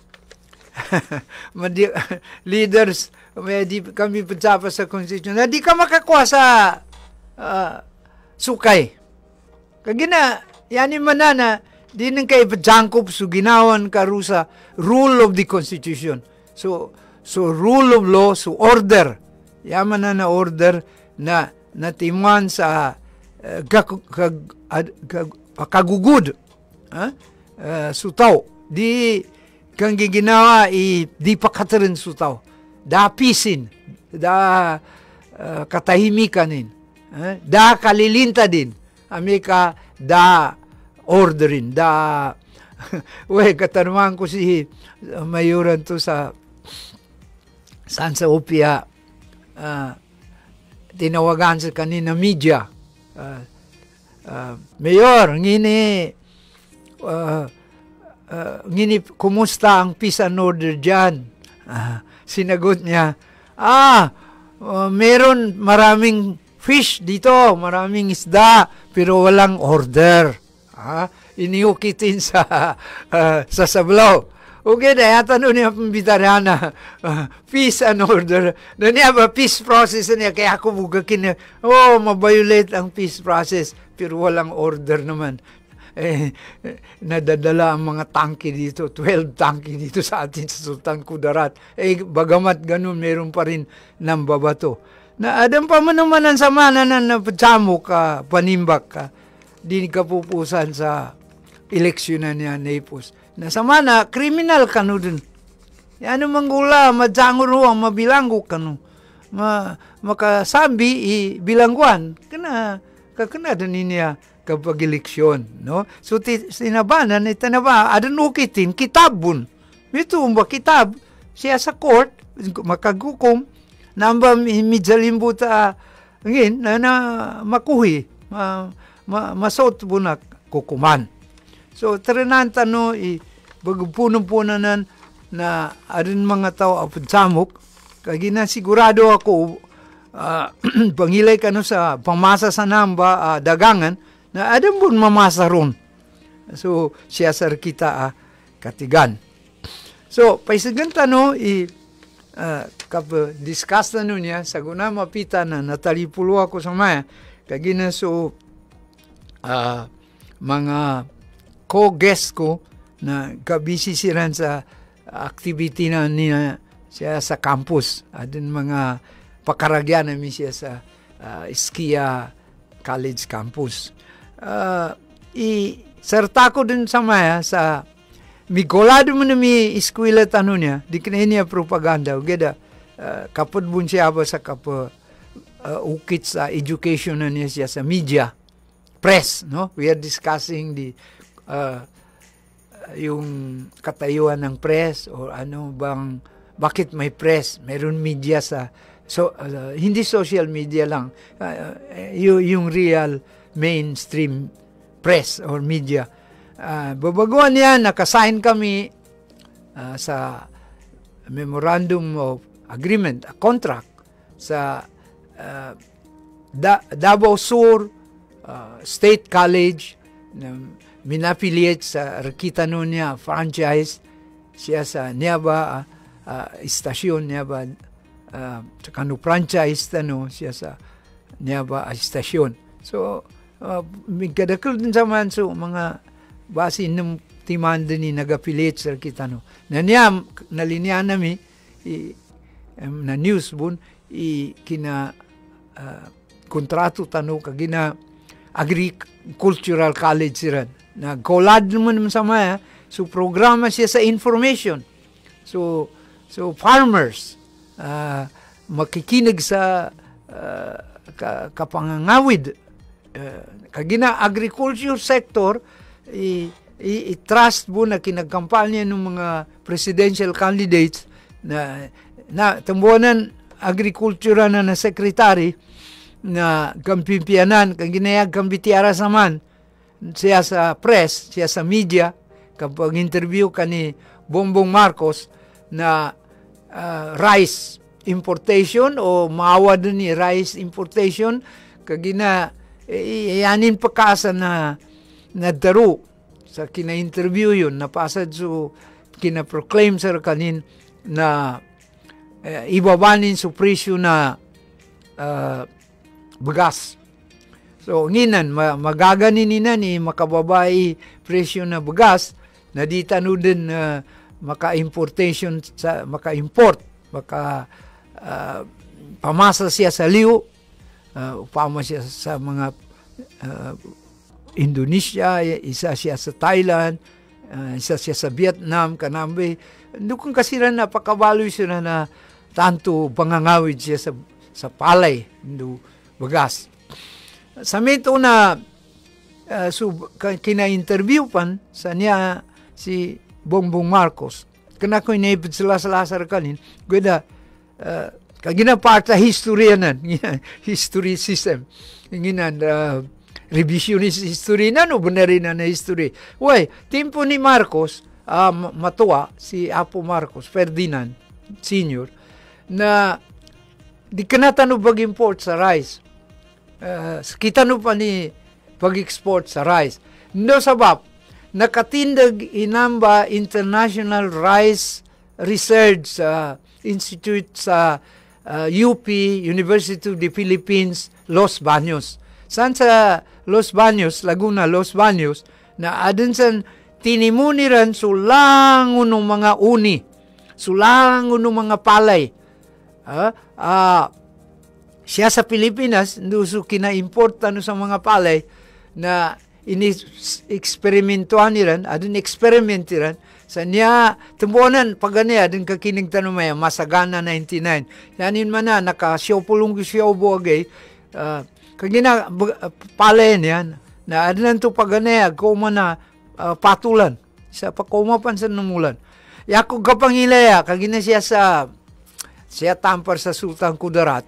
leaders may di kami pagsapa sa constitution na di ka makakuha sa uh, sukay kagina yani manana di nang kay pajangkop so ginawan karu sa rule of the constitution so so rule of law so order yaman na na order na natimuan sa uh, kag, kag, kag, kagugud ha? Uh, sutaw di kang giginawa i di pakatarin sutaw da pisin da uh, katahimikanin uh, da kalilinta din amika da orderin da we katanungan ko si uh, mayuran to sa saan sa Opia uh, tinawagan sa kanina media uh, uh, Mayor ngini Uh, uh, ngini, kumusta ang peace and order dyan? Uh, sinagot niya, ah, uh, meron maraming fish dito, maraming isda, pero walang order. Uh, iniukitin sa uh, sa sablaw. Okay, na yata nun niya pambitarana, uh, peace and order. Na niya ba, peace process niya, kaya ako bugakin niya, oh, mabiolate ang peace process, pero walang order naman. Eh, nadadala ang mga tangke dito, twelve tangke dito sa atin sa Sultan Kudarat. Eh, bagamat ganun, meron pa rin ng babato. Na adam pa man naman ang sama na napatsamo ka, panimbak ka, di ka pupusan sa eleksyonan niya, Naples. Na sama na, kriminal ka no dun. Ano manggula, madsango ruang, mabilanggo ka no. Ma, makasabi, i, bilangguan, kana, kakana din niya kapag eleksyon, no? So, tinabanan, itanaba, adan ukitin, kitabun. Ito, ba kitab, siya sa court, makagukom, namba midjalimbuta, ngin, na, na makuhi, ma, ma, masot bunak, kukuman. So, taranan tano, i, bagpunong-punanan na arin mga tao apudsamok, kaya na sigurado ako, uh, pangilay ka no sa pamasa sa namba, uh, dagangan, na adam bun mamasa ron. So, siya sar kita uh, katigan. So, paisagan tano, i, uh, kap discuss na nun niya, sa guna mapita na natalipulo ako sa maya, kaya na so, uh, mga co-guest ko, na kabisi siran sa activity na niya siya sa campus. Adun mga pakaragyan namin siya sa uh, Skia College campus. Uh, i sarta ko dun sa maya sa migolado mo na mi eskwela tano niya, di kina niya propaganda. Geda, uh, kapod bun siya ba sa kapo uh, ukit sa education na niya siya sa media, press, no? We are discussing the uh, yung katayuan ng press o ano bang, bakit may press, mayroon media sa, so, uh, hindi social media lang, uh, yung, yung real mainstream press or media. Uh, babaguan yan, nakasign kami uh, sa memorandum of agreement, a contract sa uh, da- Davao Sur uh, State College na minaffiliate sa Rakita no niya franchise siya sa Niaba uh, uh, istasyon Niaba uh, sa kanu franchise tano siya sa Niaba uh, istasyon. So uh, migkadakil din sa man so mga base ng timanda ni nag-affiliate sa Rakita no. Na niya nalinya nami i, um, na news bun i kina uh, kontrato tano kagina agricultural college siran. Nag-collad naman sa maya, so programa siya sa information. So, so farmers, uh, makikinig sa uh, ka, kapangangawid. Uh, kagina agriculture sector, i, i, i-trust mo na kinagkampanya ng mga presidential candidates na, na tambuanan agriculture na na secretary na kampimpianan, kag ginayag kambitiara sa man, siya sa press, siya sa media, kapag interview ka ni Bongbong Marcos na uh, rice importation o maawa dun ni rice importation, kagina iyanin pa kasa na nadaro sa kina-interview yun, napasad so kina-proclaim sa kanin na uh, ibabanin sa presyo na uh, bagas. So, nginan, magaganin nina ni makababay presyo na bagas na di tano din uh, maka-importation, sa, maka-import, maka uh, pamasa siya sa liyo, uh, upama siya sa mga uh, Indonesia, isa siya sa Thailand, uh, isa siya sa Vietnam, kanambe. Dukong kasiran na pakabaloy siya na tanto pangangawid siya sa, sa palay, do bagas. Sa mito na uh, so, kina-interview pan sa niya si Bongbong Marcos. Kana ko inipid sila sa lasar kanin. Gweda, uh, kagina part sa history yanan. History system. Nginan, uh, revisionist history na no, benerin na na history. Way, timpo ni Marcos, uh, matuwa, si Apo Marcos, Ferdinand Senior, na di kanatano bag-import sa rice. Uh, kita no pa ni pag-export sa rice. No sabab, nakatindag inamba International Rice Research uh, Institute sa uh, U P, University of the Philippines, Los Baños. San sa Los Baños, Laguna, Los Baños, na adun san tinimuniran sulangon ng mga uni, sulangon ng mga palay. Uh, uh, siya sa Pilipinas, nuso kina-importa no sa mga palay na ini-eksperimentuhan niran, adun eksperimentiran, sa niya, tumbuanan, pag ganiya, adun kakinig tanong maya, masagana ninety-nine. Yanin man na, naka-siyopulong siyaw buwagay, uh, kagina, palay niyan, na adun to pag ganiya, kuma na, uh, patulan, sa pakumapan sa numulan. Yakog kapangilaya, kagina siya sa, siya tampar sa Sultan Kudarat.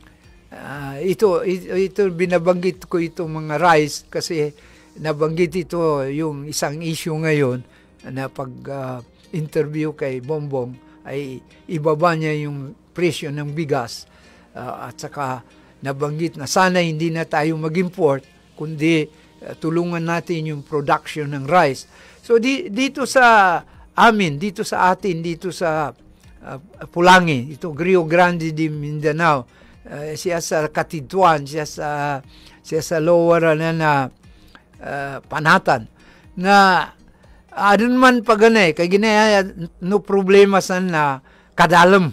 Uh, ito, ito, ito, binabanggit ko itong mga rice, kasi, nabanggit ito yung isang issue ngayon na pag-interview uh, kay Bongbong ay ibaba niya yung presyo ng bigas uh, at saka nabanggit na sana hindi na tayo mag-import kundi uh, tulungan natin yung production ng rice. So di, dito sa amin, dito sa atin, dito sa uh, Pulangi, ito Rio Grande de Mindanao, uh, siya sa Katituan, siya sa, siya sa Lower na na Uh, panatan na adun man paganay kay ginaya no problema san na kadalam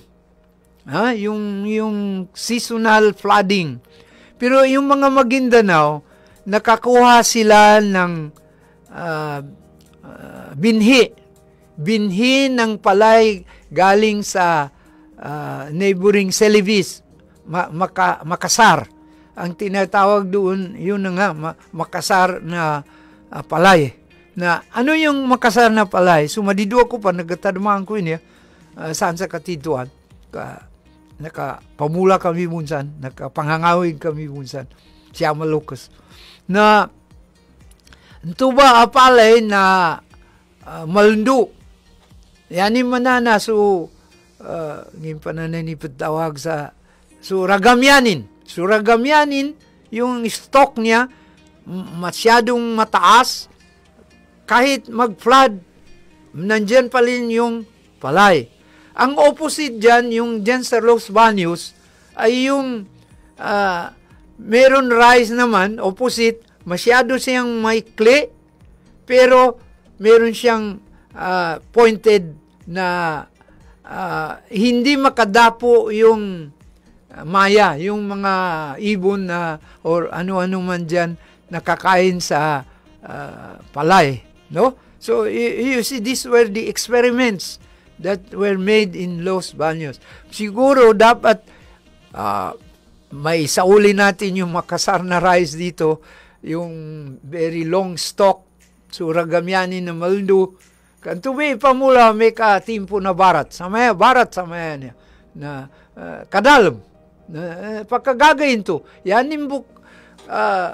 ha yung yung seasonal flooding, pero yung mga Maguindanao nakakuha sila ng uh, uh, binhi binhi ng palay galing sa uh, neighboring Celebes, ma- maka- Makassar. Ang tinatawag doon, yun na nga, makasar na uh, palay. Na ano yung makasar na palay? So, madido ako pa, nagtatadmaan ko yun, uh, saan sa Katituan. Ka, nakapamula kami bunsan, nakapangangawig kami bunsan. Siya malukas. Na, ito ba palay na uh, malundu? Yanin manana, so, uh, ngayon pa na nanipatawag sa, so, ragamyanin. Suragamyanin, yung stock niya, masyadong mataas, kahit mag-flood, nandyan pa rin yung palay. Ang opposite dyan, yung dyan sa Los Baños, ay yung uh, meron rice naman, opposite, masyado siyang maikli, pero meron siyang uh, pointed na uh, hindi makadapo yung maya, yung mga ibon na or ano-ano man dyan nakakain sa uh, palay, no? So you, you see, these were the experiments that were made in Los Baños. Siguro dapat uh, may sauli natin yung makasar na rice dito, yung very long stalk, suragamyanin na maldo, kanto may pamula may katimpo na barat, sa maya, barat sa maya niya, na uh, kadalam. Uh, pagkagagayin to, yan nimbuk uh,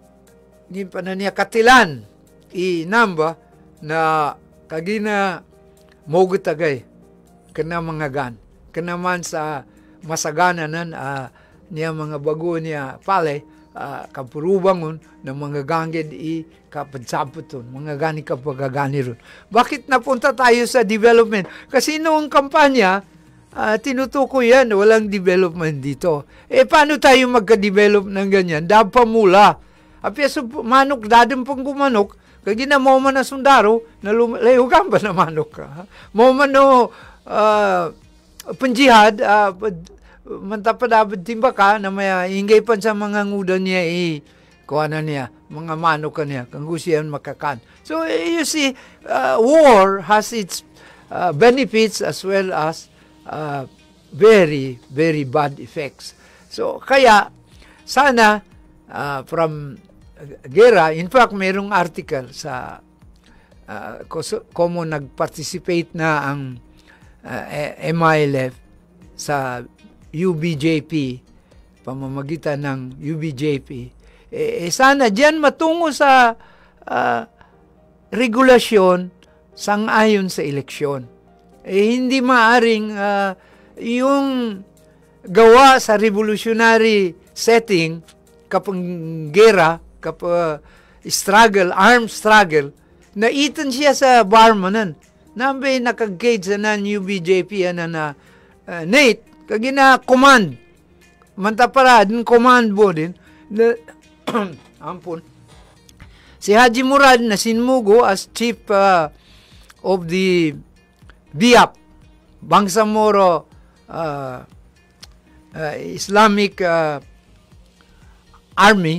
nim pa na niya katilan inamba na kagina mogutagay kana mga gan kanaman sa masagana nan uh, niya mga bago niya pale uh, kapurubangon ng mga ganged i kapadsaputon mga gani kapagagani ron. Bakit napunta tayo sa development? Kasi noong kampanya Uh, tinutukoy yan, walang development dito. Eh, paano tayo magka-develop ng ganyan? Dab pa mula. Apya sa manok, dadang pang gumanok, kaya na mo man na sundaro, nalayugan ba na manok ka? Mo man no, uh, panjihad, uh, mantapadabad timba ka, na may ingay pan sa mga ngudan niya, eh, kuha na niya, mga manok ka niya, kang gusiyan makakan. So, eh, you see, uh, war has its uh, benefits as well as Uh, very, very bad effects. So, kaya, sana, uh, from uh, Gera, in fact, mayroong article sa, uh, komo nag-participate na ang uh, M I L F sa U B J P, pamamagitan ng U B J P. Eh, eh sana, dyan matungo sa uh, regulasyon sang-ayon sa eleksyon. Eh, hindi maaring uh, yung gawa sa revolutionary setting kapag gera, kapag struggle, armed struggle, naitan siya sa barmanan. Nambay nakag-gauge na U B J P na na uh, Nate, kagina command. Manta para din command bo din. Na, ampun. Si Haji Murad na sinmugo as chief uh, of the B I A P, Bangsamoro uh, uh, Islamic uh, Army,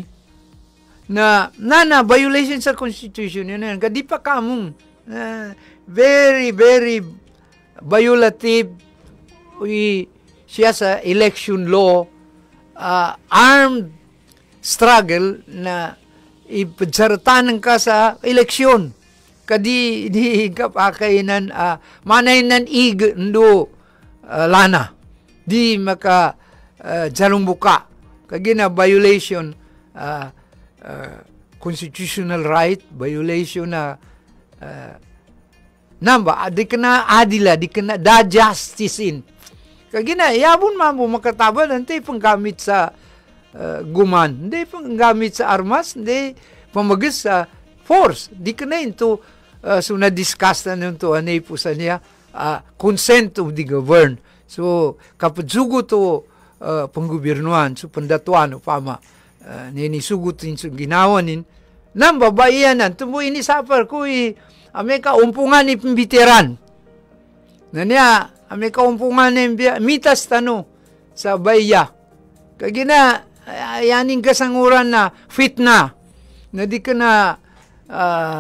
na nana violation sa constitution yun yan. Kadi pa kamong uh, very, very violative we, siya sa election law, uh, armed struggle na ipadsaratanan ka sa eleksyon. Kadi di kapakainan uh, manay nan ig ndo uh, lana. Di maka uh, jarong buka. Kagina violation uh, uh, constitutional right, violation na uh, namba, di kena adila, di kena da justice in. Kagina, yabon mambo makataba, nanti panggamit sa uh, guman, hindi panggamit sa armas, hindi pamagis sa force. Di kena ito, uh, so na-discuss na nito, anay po sa niya, uh, consent of the governed. So, kapag sugo to uh, panggobirnuan, so pandatuan, upama, uh, ninisugutin, so ginawanin, namba, bayanan, tumo inisapar ko, eh, ame kaumpungan ni pembiteran. Na niya, ame kaumpungan ni mitas tano sa baya. Kagina, yaning kasanguran na fitna. Na di ka na uh,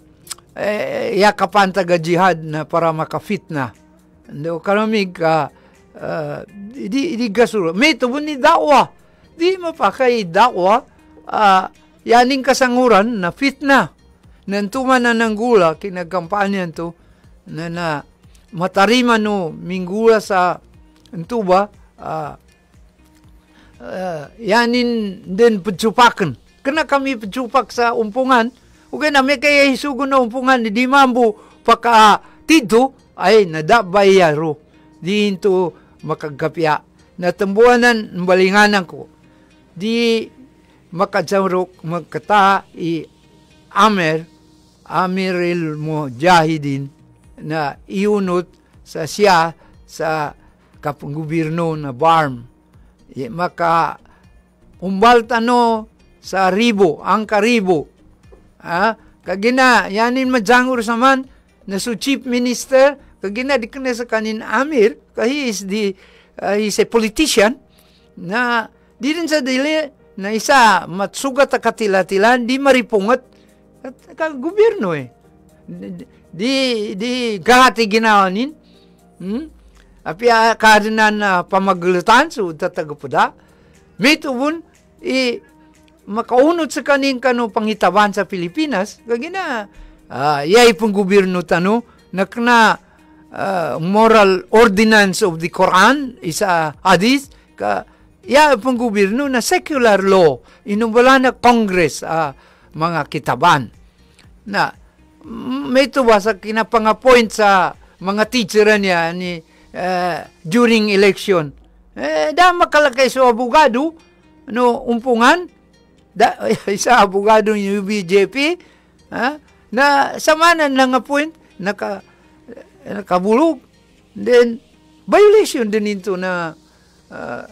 eh, yakapan taga jihad na para makafitna. Ando karamig ka, uh, di, di gasuro. May tubon ni dakwa. Di mapakay dakwa, uh, yaning kasanguran na fitna. Nantuman na ng gula, kinagkampanyan to, na, na matarima no, minggula sa entuba, uh, uh, yanin din pagsupakan. Kana kami pagsupak sa umpungan, okay na may kaya hisugo na umpungan, di mambu paka tito, ay nadabay yaro. Di into makagapya. Natambuanan, balinganan ko. Di makadzarok, magkata, i amer, Amiril mo Jahidin na iunot sa siya sa kapanggobierno na Barm. E, maka umbaltano sa ribo, ang karibo. Ha? Kagina, yanin madjangur saman na su chief minister, kagina di ka sa kanin Amir, he is the, uh, he's a politician, na di rin sa dili, na isa matsugat at katila-tilan, di maripungat, at gobyerno eh. Di, di gahati ginawanin. Hmm? Apia karinan na uh, pamaglutan, so tatagapuda. May tubon, i, makaunod sa kanin kano pangitaban sa Pilipinas, kagina, uh, yay pong gobyerno tano, nakna uh, moral ordinance of the Quran, isa hadith, ka, yay pong gobyerno na secular law, inumbala na Congress, ah, uh, mga kitaban na may tuwa sa kinapang-appoint sa mga teacher niya ni uh, during election eh da makalakay sa abogado no umpungan da isa abogado ng U B J P ha na samanan lang appoint naka nakabulog then violation din ito na uh,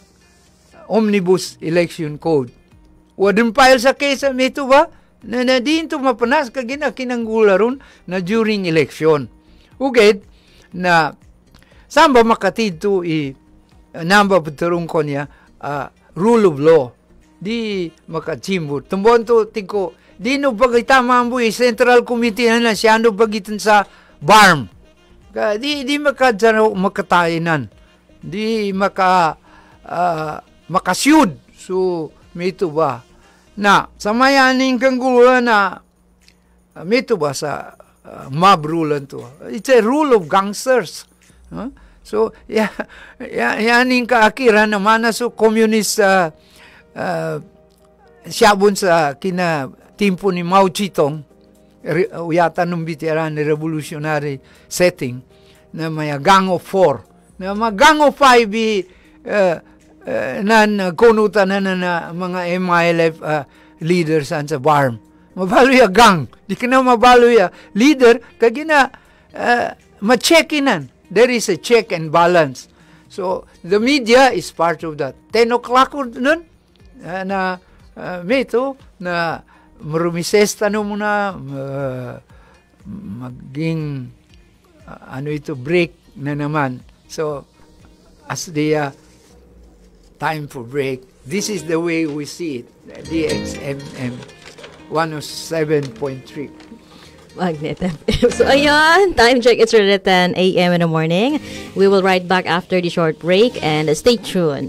omnibus election code wadon file sa case may tuwa na na din to mapanas kagina kinanggula ron na during election. Uged na samba makatid to i uh, namba patarong ko niya uh, rule of law. Di makachimbot. Tumbon to tiko di no bagita mambo i Central Committee na na siya no bagitan sa Barm. Ka, di di makadjano makatainan. Di maka uh, makasyud. So may ito ba na sa mayaning kanggulo na uh, mito ba sa uh, mob rule to. It's a rule of gangsters. Huh? So, ya, ya, yaning kaakira naman na so communist uh, uh, siyabon sa kina timpo ni Mao Zedong, re, uh, yata nung bitiran ni revolutionary setting, na may gang of four. Na mga gang of five i uh, Uh, nan uh, kunutan na, na, na mga M I L F uh, leaders sa Barm. mabalo ya gang. Di ka na mabalo ya leader, kag na uh, ma-check-inan. There is a check and balance. So, the media is part of that. ten o'clock nun, uh, na, uh, meto, na marumisesta no muna, uh, maging, uh, ano ito, break na naman. So, as the uh, time for break, this is the way we see it. D X M M one oh seven point three. Magnet F M. So, ayun. Time check. It's already ten a.m. in the morning. We will ride back after the short break and stay tuned.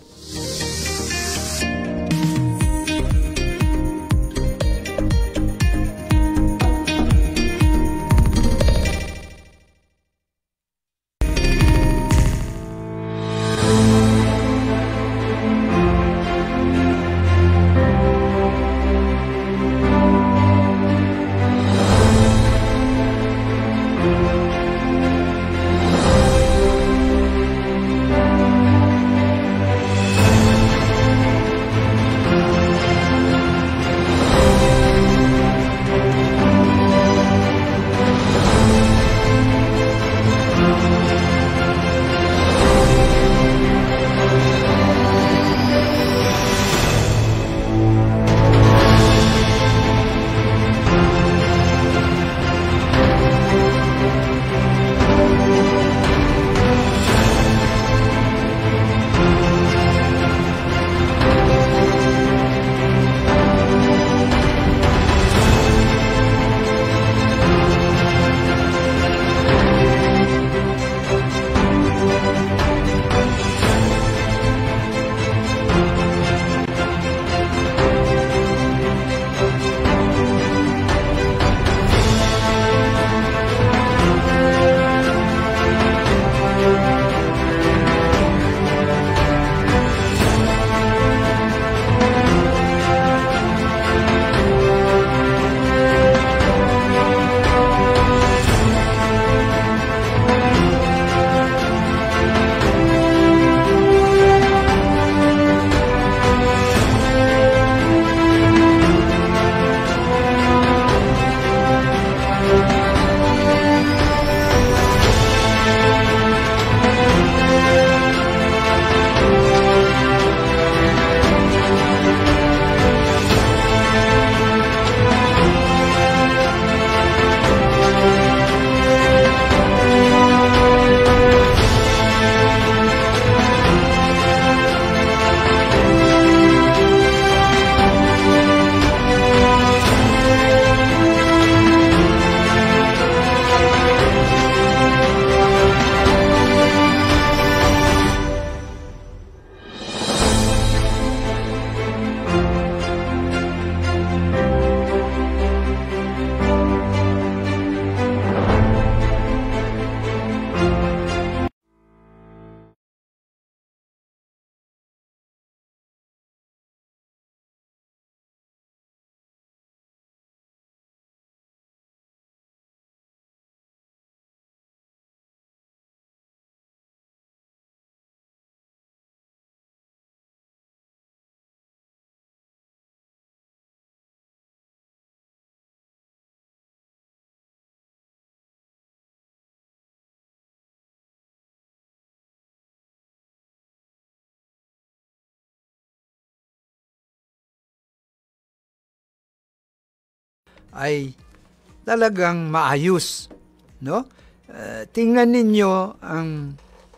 ay talagang maayos, no? Uh, tingnan ninyo ang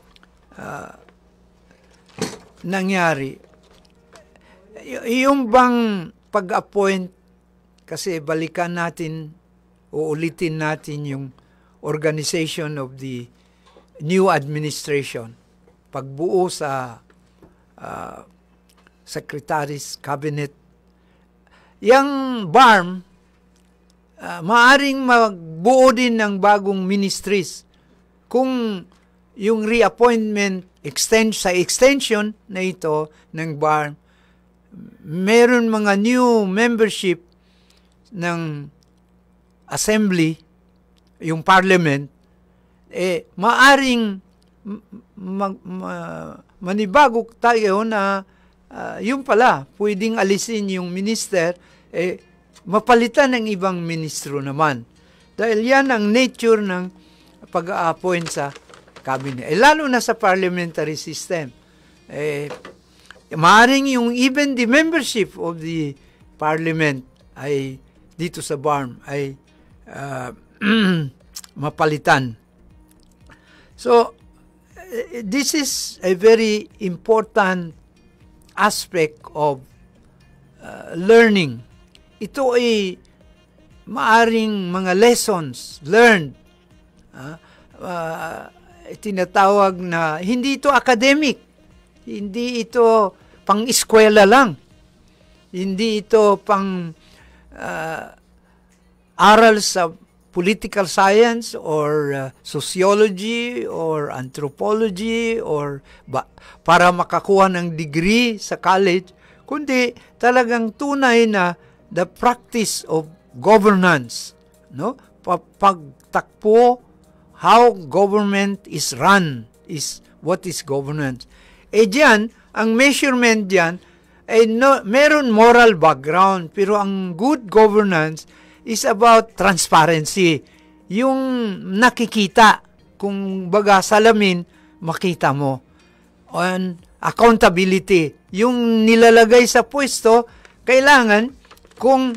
uh, nangyari. Y- yung bang pag-appoint, kasi balikan natin, uulitin natin yung organization of the new administration. Pagbuo sa uh, secretaries, cabinet, yung B A R M, Uh, maaring magbuo din ng bagong ministries kung yung reappointment extend, sa extension na ito ng B A R M, meron mga new membership ng assembly, yung parliament, eh maaring mag, ma, manibago tayo na uh, yung pala, pwedeng alisin yung minister, eh mapalitan ng ibang ministro naman. Dahil yan ang nature ng pag-a-appoint sa cabinet. Eh, lalo na sa parliamentary system. Eh, maaaring yung even the membership of the parliament ay dito sa B A R M ay uh, mapalitan. So, this is a very important aspect of uh, learning. Ito ay maaring mga lessons learned. Uh, uh, tinatawag na hindi ito academic. Hindi ito pang-eskwela lang. Hindi ito pang uh, aral sa political science or uh, sociology or anthropology or ba, para makakuha ng degree sa college, kundi talagang tunay na the practice of governance, no? Pagtakpo how government is run, is what is governance. Eh diyan, ang measurement diyan ay no, meron moral background, pero ang good governance is about transparency. Yung nakikita, kung baga salamin, makita mo. On accountability. Yung nilalagay sa pwesto, kailangan, kung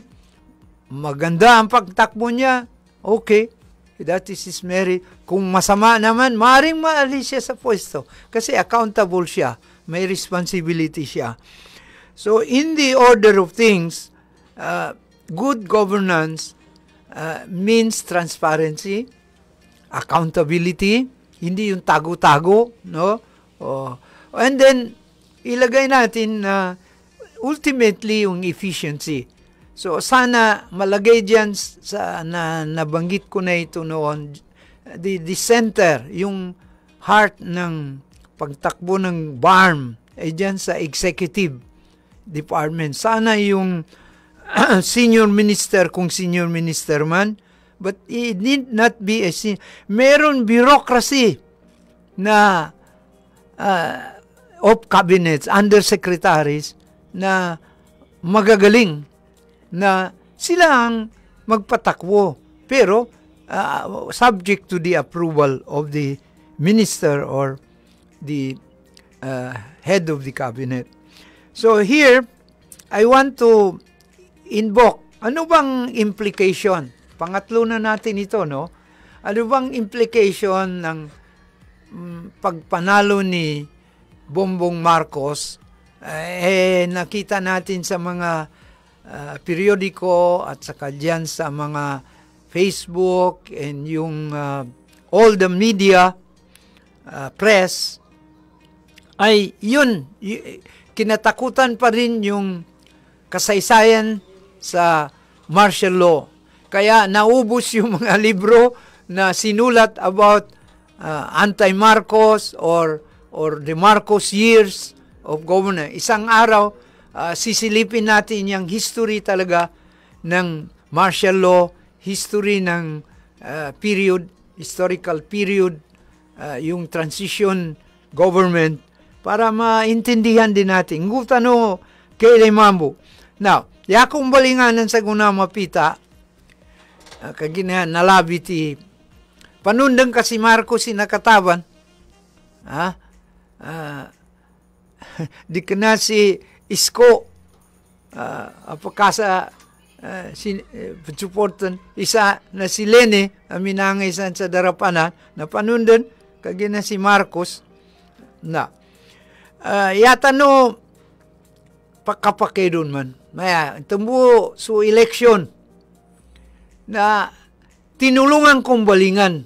maganda ang pagtakbo niya, okay, that is his merit. Kung masama naman, maaaring maalis siya sa pwesto. Kasi accountable siya. May responsibility siya. So, in the order of things, uh, good governance uh, means transparency, accountability, hindi yung tago-tago, no? Oh. And then, ilagay natin na uh, ultimately yung efficiency. So, sana malagay dyan sa na, nabanggit ko na ito noon, the, the center, yung heart ng pagtakbo ng B A R M, ay dyan sa executive department. Sana yung senior minister, kung senior minister man, but it need not be a senior. Meron bureaucracy na uh, of cabinets, undersecretaries, na magagaling na sila ang magpatakbo. Pero, uh, subject to the approval of the minister or the uh, head of the cabinet. So here, I want to invoke, ano bang implication? Pangatlo na natin ito, no? Ano bang implication ng um, pagpanalo ni Bongbong Marcos? Eh, nakita natin sa mga uh, periodiko at saka dyan sa mga Facebook and yung uh, all the media, uh, press, ay yun, y- kinatakutan pa rin yung kasaysayan sa martial law. Kaya naubos yung mga libro na sinulat about uh, anti-Marcos or or the Marcos years of government. Isang araw, uh, sisilipin natin yung history talaga ng martial law, history ng uh, period, historical period, uh, yung transition government, para maintindihan din natin. Ngutano kay Mambo. Now, yakong balinganan sa guna mapita, uh, kagina nalabi ti, panundang kasi Marcos si nakataban, ha? Uh, di ka na si Isko, uh, apakasa, uh, si, uh, supportan, isa na si Lene, aminangay san sa darapanan, na panundan, kagina si Marcos, na, Uh, yata no pakapakidon man maya tumbo su election na tinulungan kong balingan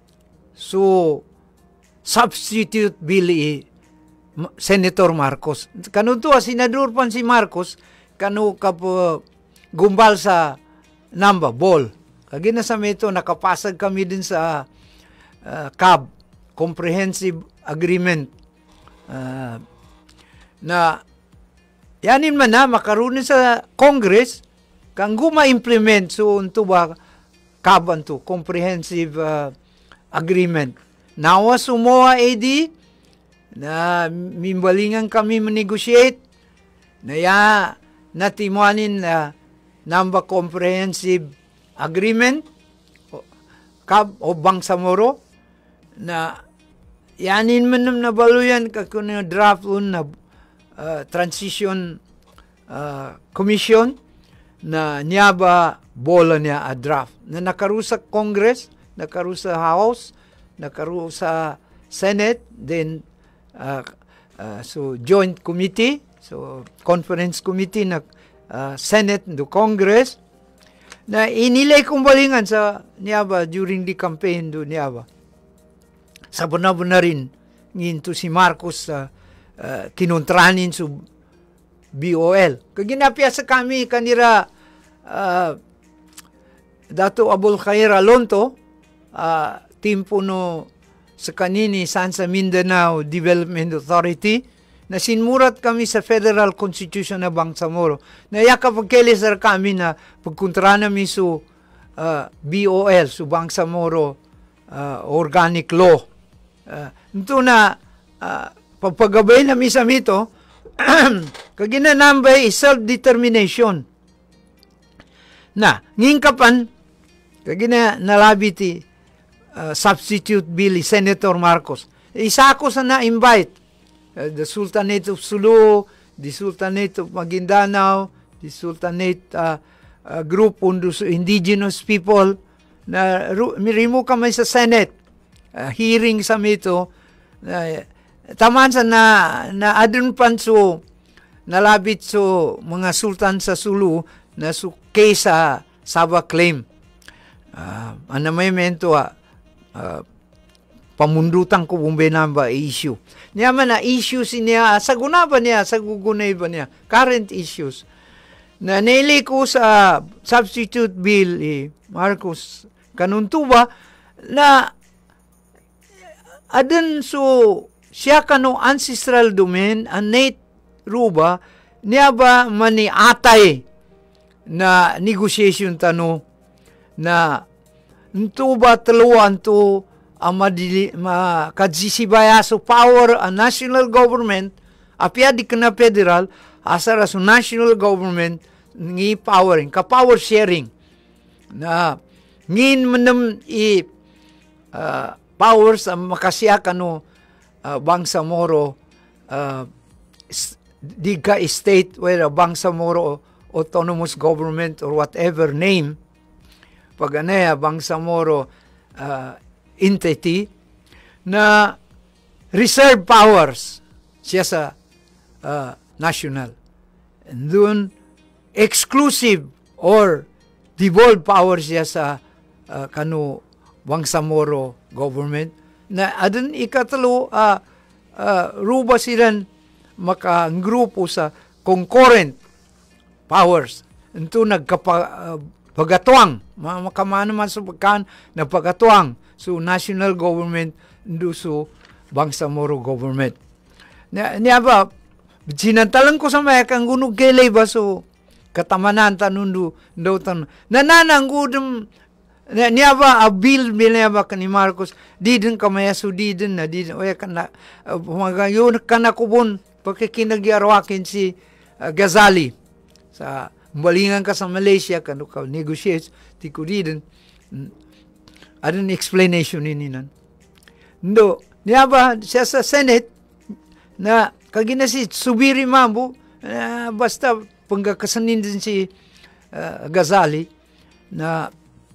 su substitute bill i Senator Marcos kanu to senador pan si Marcos kanu kap uh, gumbal sa namba ball kagina sa meto nakapasag kami din sa uh, C A B comprehensive agreement. Uh, na yanin man na makaroon sa Congress kang guma-implement so unto ba kaban to comprehensive uh, agreement. Nawa sumoa A D na mimbalingan kami manegotiate na ya natimuanin na Namba Comprehensive Agreement o, Kab o Bangsamoro na yanin man na baluyan kakuno draft un na uh, transition uh, commission na niya ba bola niya a draft na nakarusa Congress, nakarusa House, nakarusa Senate, then uh, uh, so joint committee, so conference committee na uh, Senate do Congress na inilay kong balingan sa niya ba during the campaign do niya ba. Sabon-abon na rin nginto si Marcos sa uh, uh, kinontranin sa B O L. Kaginapya sa kami kanira uh, Dato Abul Khair Alonto, uh, timpo no sa kanini Sansa Mindanao Development Authority, na sinmurat kami sa Federal Constitution na Bangsamoro. Naya kapag kelisar kami na pagkontra namin sa uh, B O L, sa Bangsamoro uh, Organic Law. Uh, ito na uh, pagpagabay namin sa mito, kaginanambay is self-determination. Na, ngingkapan, kagina nalabi ti uh, substitute bill Senator Marcos. Isa ako sa na-invite. Uh, the Sultanate of Sulu, the Sultanate of Maguindanao, the Sultanate uh, uh, group undo indigenous people, na mirimo kami sa Senate. Uh, hearing sa mito, uh, taman sa na, na adun pan so, nalabit so mga sultan sa Sulu, na su case sa Sabah claim. Uh, ano may mento, uh, uh, pamundutan ko bumbay namba issue. Niya man na issues niya, saguna ba niya, sagugunay ba niya, current issues. Na naili ko sa substitute bill, eh, Marcos, kanunto ba, na adun so siya kano ancestral domain, anate ruba, niya ba mani atay na negotiation tano, na nito ba taluan to ang makadzisibaya so power a national government apya di na federal asara so national government ngi powering ka power sharing na ngin manam i uh, powers ang makasya kano uh, Bangsamoro uh, di ka state where a Bangsamoro autonomous government or whatever name pag anaya Bangsamoro uh, entity na reserve powers siya sa uh, national, and dun exclusive or devolved powers siya sa uh, kanu Bangsamoro government na adun ikatalo uh, uh, ruba silang makangrupo sa concurrent powers ito nagkapa uh, pagatuang, makamana man sa pagkaan na pagatuang so national government do so Bangsamoro government. Niya, niya ba, sinantalang ko sa maya kang gunog kelay ba so katamanan tanundu daw tan nananang gudum niya ba a bill bill niya ba ni Marcos didin kamaya so didin na didin oya kana uh, mga yun kana kubon pagkikinagyaroakin si uh, Ghazali sa balingan ka sa Malaysia, kano ka negotiate, ti ko rin, adun explanation ini nan. No, niya ba, siya sa Senate, na kagina si Subiri Mambu, uh, basta panggakasanin din si uh, Ghazali, na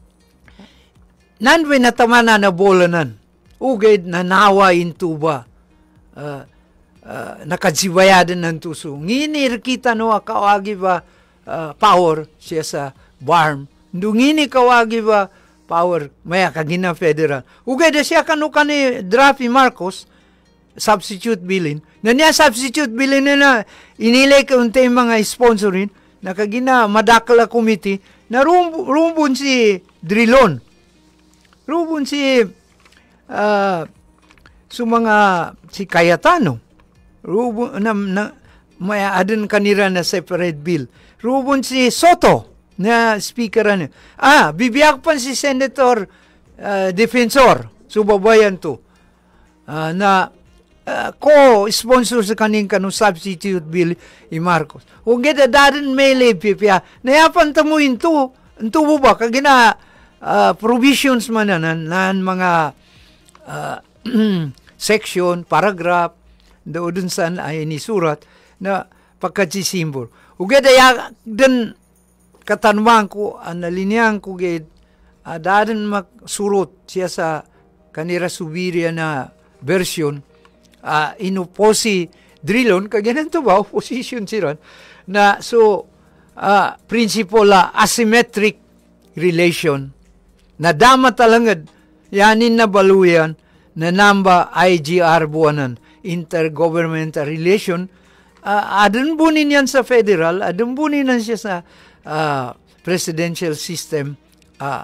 nanwe na tamana na bola nan, ugay na nawa into ba, uh, uh, nakadzibayadan ng tuso. Nginir kita no, kawagi ba, Uh, power siya sa barm. Ndungini kawagi ba power maya kagina federal. Ugay da siya kanu kani draft Marcos substitute bilin. Na niya substitute bilin na inilay ka untay mga sponsorin na kagina madakla committee na rumb rumbun si Drilon. Rumbun si uh, so mga si Cayetano. Rumbun na, na maya adun kanira na separate bill. Rubon si Soto na speaker ano. Ah, bibiyak pa si Senator uh, Defensor, subabayan to. Uh, na uh, co-sponsor sa kaning kanong substitute bill i Marcos. Kung geda darin may lepipya, nayapan tamo into, into ba, kagina uh, provisions man na, nan mga uh, section, paragraph, doon saan ay nisurat na pagkasisimbol. Ugeda ya den katanwang ko, analinyang ko ged, uh, darin magsurot siya sa kanira subiria na version, uh, inuposi drilon, kaganan to ba, opposition siron, na so, uh, principle la asymmetric relation, na dama talangad, yanin na baluyan, na namba I G R buwanan, intergovernmental relation, uh, adun bunin yan sa federal, adun bunin yan siya sa uh, presidential system, uh,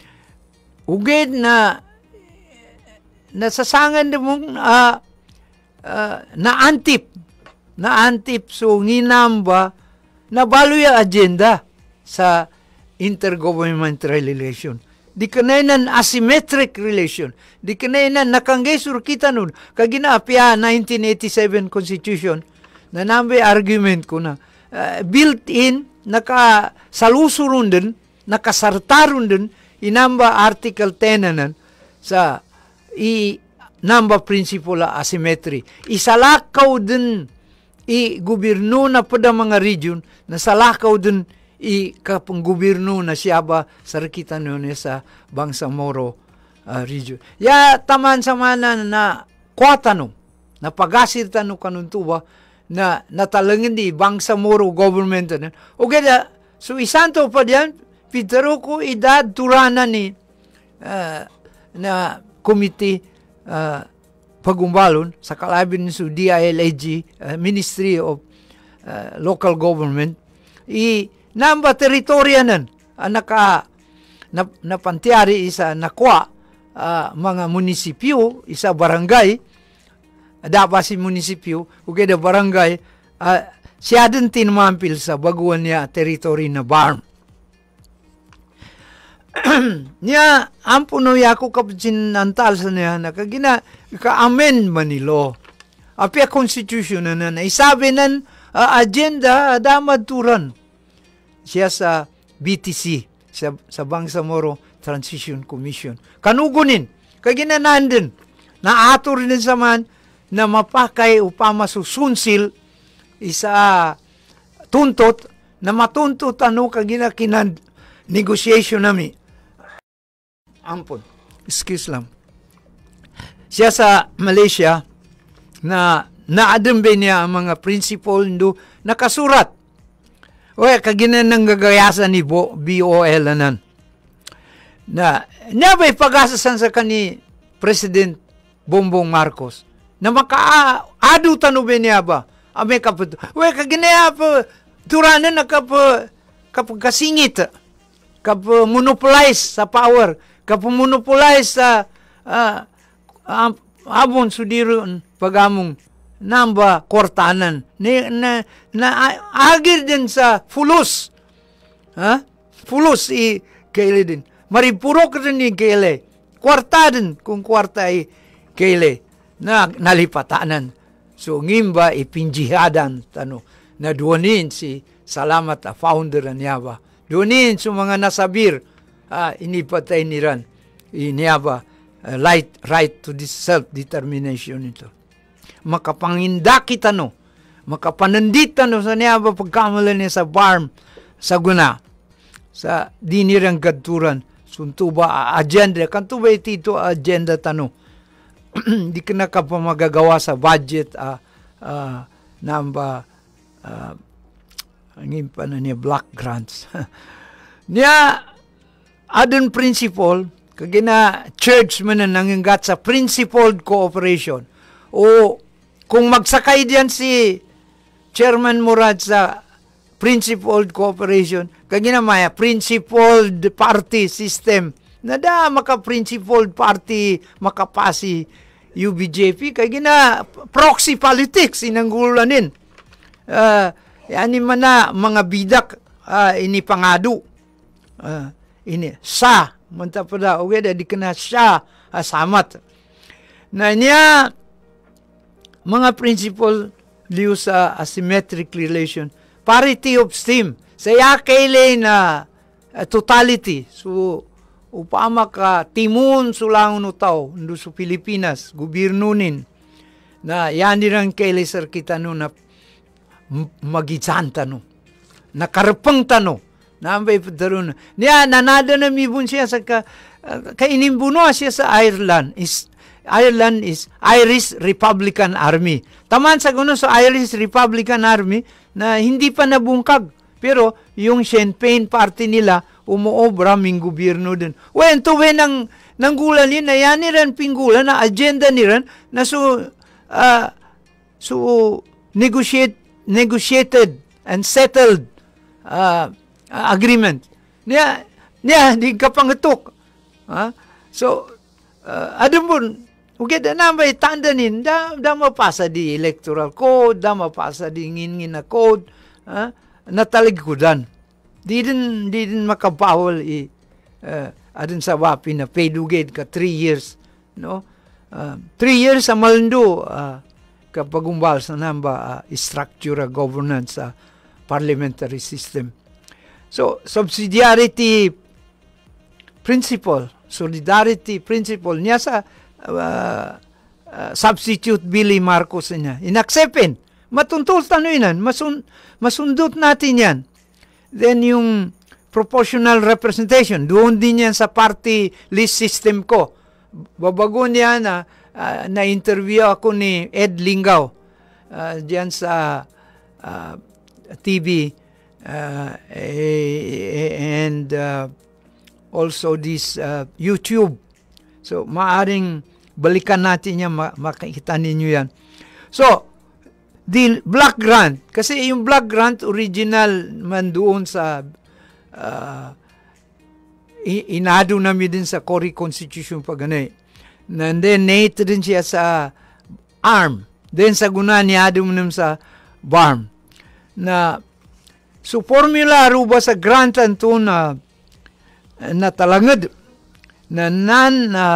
uged na nasasangan mong uh, uh, naantip, naantip, so nginamba, nabaluya agenda sa intergovernmental relation. Di kanainan asymmetric relation. Di kanainan nakanggesur kita nun. Kaginapya nineteen eighty-seven Constitution na nambay argument ko na uh, built-in, nakasalusurun din, nakasartarun din, inamba Article ten nanan sa i namba principle la asymmetry. Isalakaw din i gobyerno na pada mga region, na salakaw din i kapang gobyerno na siya ba sa rakita nun sa Bangsamoro uh, region. Ya taman sa mana na kwatano, na pagasir tano kanuntuba, na natalangin di Bangsamoro government na. O kaya, so isanto pa diyan, pitaro ko idad turana ni uh, na committee uh, pagumbalon sa kalabin sa D I L A G, uh, Ministry of uh, Local Government, i namba teritoryanan uh, naka na, napantiari isa nakwa uh, mga munisipyo, isa barangay, dapa si munisipyo, ugay da barangay, uh, siya din tinmampil sa baguan niya teritoryo na barm. Niya, ampuno yako kapatsin nantal sa niya, nakagina, ka-amen manilo. Apia constitution na na, isabi nan uh, agenda, damad turan. Siya sa B T C, sa, sa Bangsamoro Transition Commission. Kanugunin, kagina nandun, naator din sa man, na mapakay upama susunsil, isa tuntot, na matuntot ano kagina kinan negotiation nami. Ampon, excuse lang. Siya sa Malaysia, na naadambe niya ang mga principle ndo nakasurat. O kaginan ng gagayasan ni B O L anan. Na nabay pag-asasan sa kani President Bongbong Marcos na maka-adu tanube niya ba? Ame kapag, o kaginaya pa turanan na kapag kapag kasingit, kapag monopolize sa power, kapag monopolize sa uh, uh, abon sudiron pagamong namba kortanan na, na, na agir din sa fulos, ha? Fulos i kaili din, maripurok rin i kaili, kwarta din kung kwarta i kaili na nalipatanan. So ngimba ipinjihadan tano na duwanin si Salamat a founder niya ba, duwanin so mga nasabir, ah, inipatay niran niya ba, uh, right, right to this self-determination ito. Makapangindaki tano, makapanandit tano sa niya ba pagkamalan niya sa farm, sa guna, sa dinirang gadturan, sunto ba agenda, kanto ba itito agenda tano, di ka na ka pa magagawa sa budget, uh, uh, namba, uh, angin pa na niya, block grants. Niya, adon principle, kagina church man na nangingat sa principled cooperation, o kung magsakay diyan si Chairman Murad sa principled cooperation, kagina maya principled party system, na da maka-principled party makapasi U B J P, kagina proxy politics inanggulanin. Uh, yani man na mga bidak uh, ini pangadu. Uh, ini sa, manta pa da, okay, di ka na siya asamat. Na niya, mga principle liu sa asymmetric relation, parity of steam, saya kailay na uh, totality. So, upama ka timun sulang no tao, ndo sa Pilipinas, gobyernunin, na yan dirang kailay sir kita no na magitsanta no, nakarapang tano, nambay padaron. Niya, nanada na mibun siya sa ka, uh, kainimbuno siya sa Ireland, is Ireland is Irish Republican Army. Taman sa guno sa Irish Republican Army na hindi pa nabungkag. Pero yung Sinn Féin party nila umuobra ming gobyerno din. Wen to wen ang nanggulan ni na yan niran pinggulan na agenda niran na so uh, so negotiate negotiated and settled uh, agreement. Niya niya di kapangatok. Ha? So uh, adun pun okay, da na may tandanin, da, da mapasa di electoral code, da mapasa di ngin-ngin na code, ha? Nataligkudan. Di din, di din makabawal i, uh, adun sa wapi na paydugid ka three years, no? Uh, three years sa malendo, uh, kapagumbal sa namba, uh, structure governance sa uh, parliamentary system. So, subsidiarity principle, solidarity principle niya sa Uh, uh, substitute Billy Marcos niya. Inaksepin. Matuntol tanuinan. Masun, masundot natin yan. Then yung proportional representation, doon din yan sa party list system ko. Babago niya na uh, na-interview ako ni Ed Lingaw uh, diyan sa uh, T V uh, and uh, also this uh, YouTube. So, maaring balikan natin yan, makikita ninyo yan. So, the block grant, kasi yung block grant, original man doon sa, uh, inado namin din sa Cory Constitution pag ano eh. And then, nate din siya sa A R M. Then, sa guna, niado mo naman sa B A R M. Na, so, formula aruba sa grant anto na, na talangad, na nan na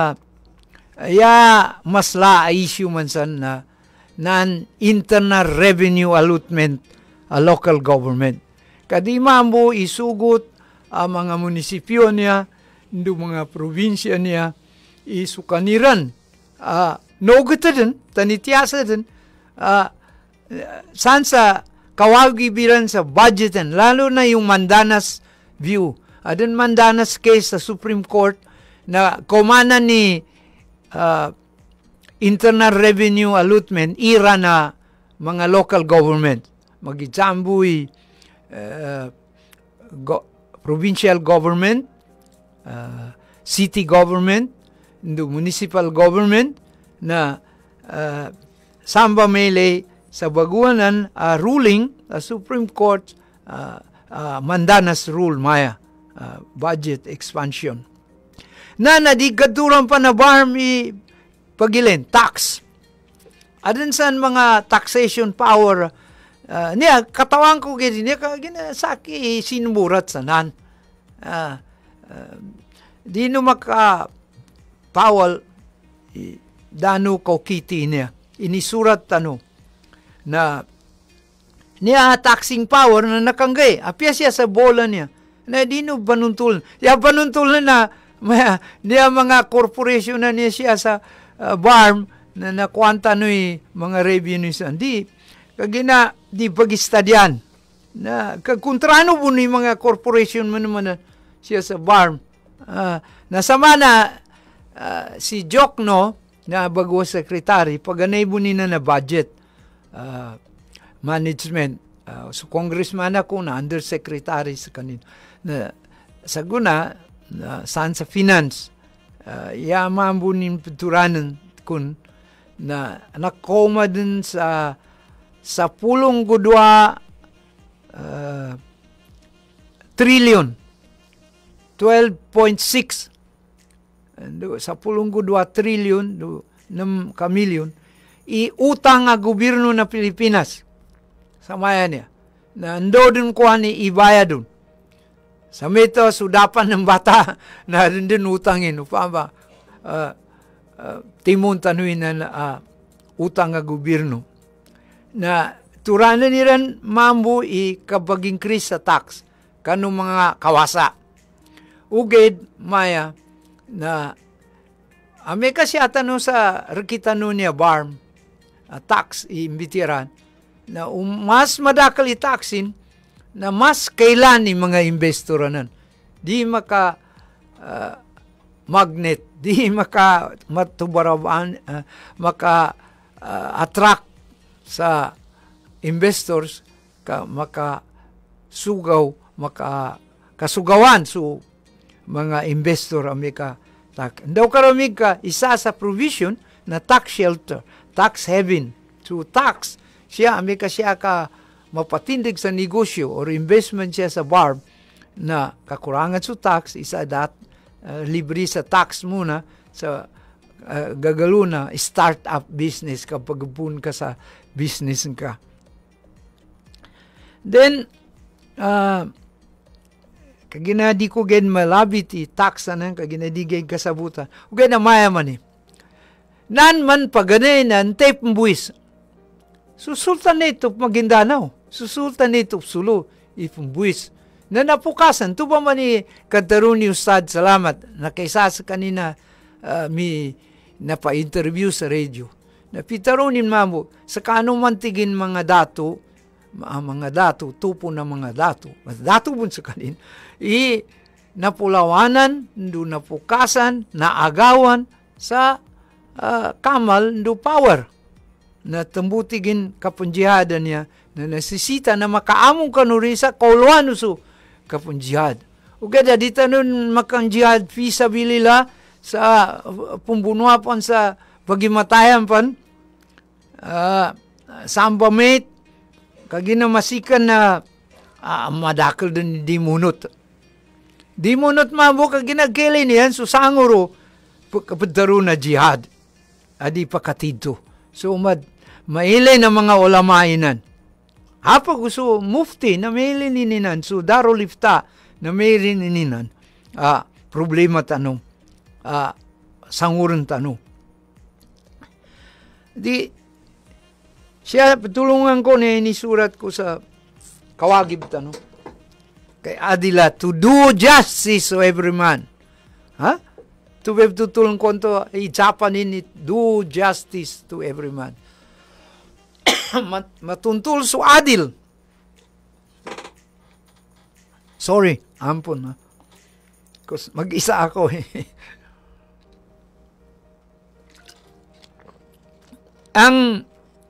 ya masla issue man san na nan internal revenue allotment a local government. Kadima mo isugot ang uh, mga munisipyo niya, ndo mga probinsya niya, isukaniran. Uh, Nogata din, tanitiasa din, uh, san sa kawagibiran sa budgetan, lalo na yung Mandanas view. Adun Mandanas case sa Supreme Court na kumana ni uh, internal revenue allotment ira na mga local government. Mag-example, uh, go, provincial government, uh, city government, municipal government na uh, samba mele sa baguanan uh, ruling uh, Supreme Court uh, uh, Mandanas rule maya uh, budget expansion. Na nadigaturan pa na barm i pagilin, tax. Adun saan mga taxation power, uh, niya, katawan ko gini, niya, ginasaki sinuburat sa nan. Uh, uh, di no maka pawal, dano ko kiti niya. Inisurat tano, na niya taxing power na nakanggay. Apya siya sa bola niya. Na di no banuntul. Ya banuntul na Maya, niya mga corporation na niya siya sa uh, B A R M na nakwanta no'y mga revenues. Di, kagina, di pag-istadyan. Na, kagkontrano po ni mga corporation man naman na siya sa B A R M. Uh, nasama na uh, si Jokno, na bago secretary, pag-anay po nina na budget uh, management. Uh, so, congressman ako na undersecretary sa kanino. Na, sa guna, Uh, saan sa finance, uh, yaman po nin pinturanan kun na nakoma din sa sa pulong gudwa uh, trillion, twelve point six sa pulong gudwa trillion ng kamilyon iutang nga gobyerno na Pilipinas sa maya niya na ando din kuha ni ibaya dun. Sa mito, sudapan ng bata na rin din utangin. Upama, uh, uh, timon tanuin na uh, utang nga gobyerno na turanan niran mambo i kabag increase sa tax kanong mga kawasa. Uged maya na ame kasi atano sa rekitano niya barm uh, tax iimbitiran na um, mas madakal i-taxin na mas kailan ni mga investoranan. Di maka uh, magnet, di maka matubarawan, uh, maka uh, attract sa investors ka maka sugaw, maka kasugawan so mga investor Amerika tak. Daw karamig ka isa sa provision na tax shelter, tax haven to tax siya Amerika siya ka mapatindig sa negosyo or investment siya sa barb na kakurangan sa tax isa dat uh, libre sa tax muna sa uh, gagalo na start-up business kapag pun ka sa business ka. Then, uh, kaginadi ko gen malabit i tax na kaginadi gen kasabutan. Ugay na maya man eh. Nan man paganay nan tape mbuis. Susultan nito Maguindanao. Susultan nito sulo ifumbuis. Na napukasan. Ito ba man ni Kataruni Ustad, salamat. Nakaisa sa kanina uh, mi napa-interview sa radio. Napitarunin mamo sa kanuman tigin mga dato mga dato, tupo na mga dato. Dato bun sa kanin. I napulawanan, ndu napukasan, naagawan sa uh, kamal, ndu power. Na tambutigin kapunjihada niya na nasisita na makaamong kanuri sa kauluan uso kapunjihad. Ugada dito nun makanjihad fisabilila sa uh, pumbunuapan sa pagimatayan pan uh, sambamate kaginamasikan na uh, madakal din di munot. Di munot mabo kaginagkili niyan so sanguro kapadaro na jihad. Adi pakatito. So mad mailay na mga ulamainan. Hapa gusto mufti na mailay nininan. So daro lifta na mailay nininan. Uh, problema tanong. Uh, sanguran tanong. Di siya, patulungan ko na inisurat ko sa kawagib tanong. Kay Adila, to do justice to every man. Ha? To be tutulong ko to, i-Japanin it, do justice to every man. Mat matuntul so adil. Sorry, ampun ha. Kasi mag-isa ako eh. Ang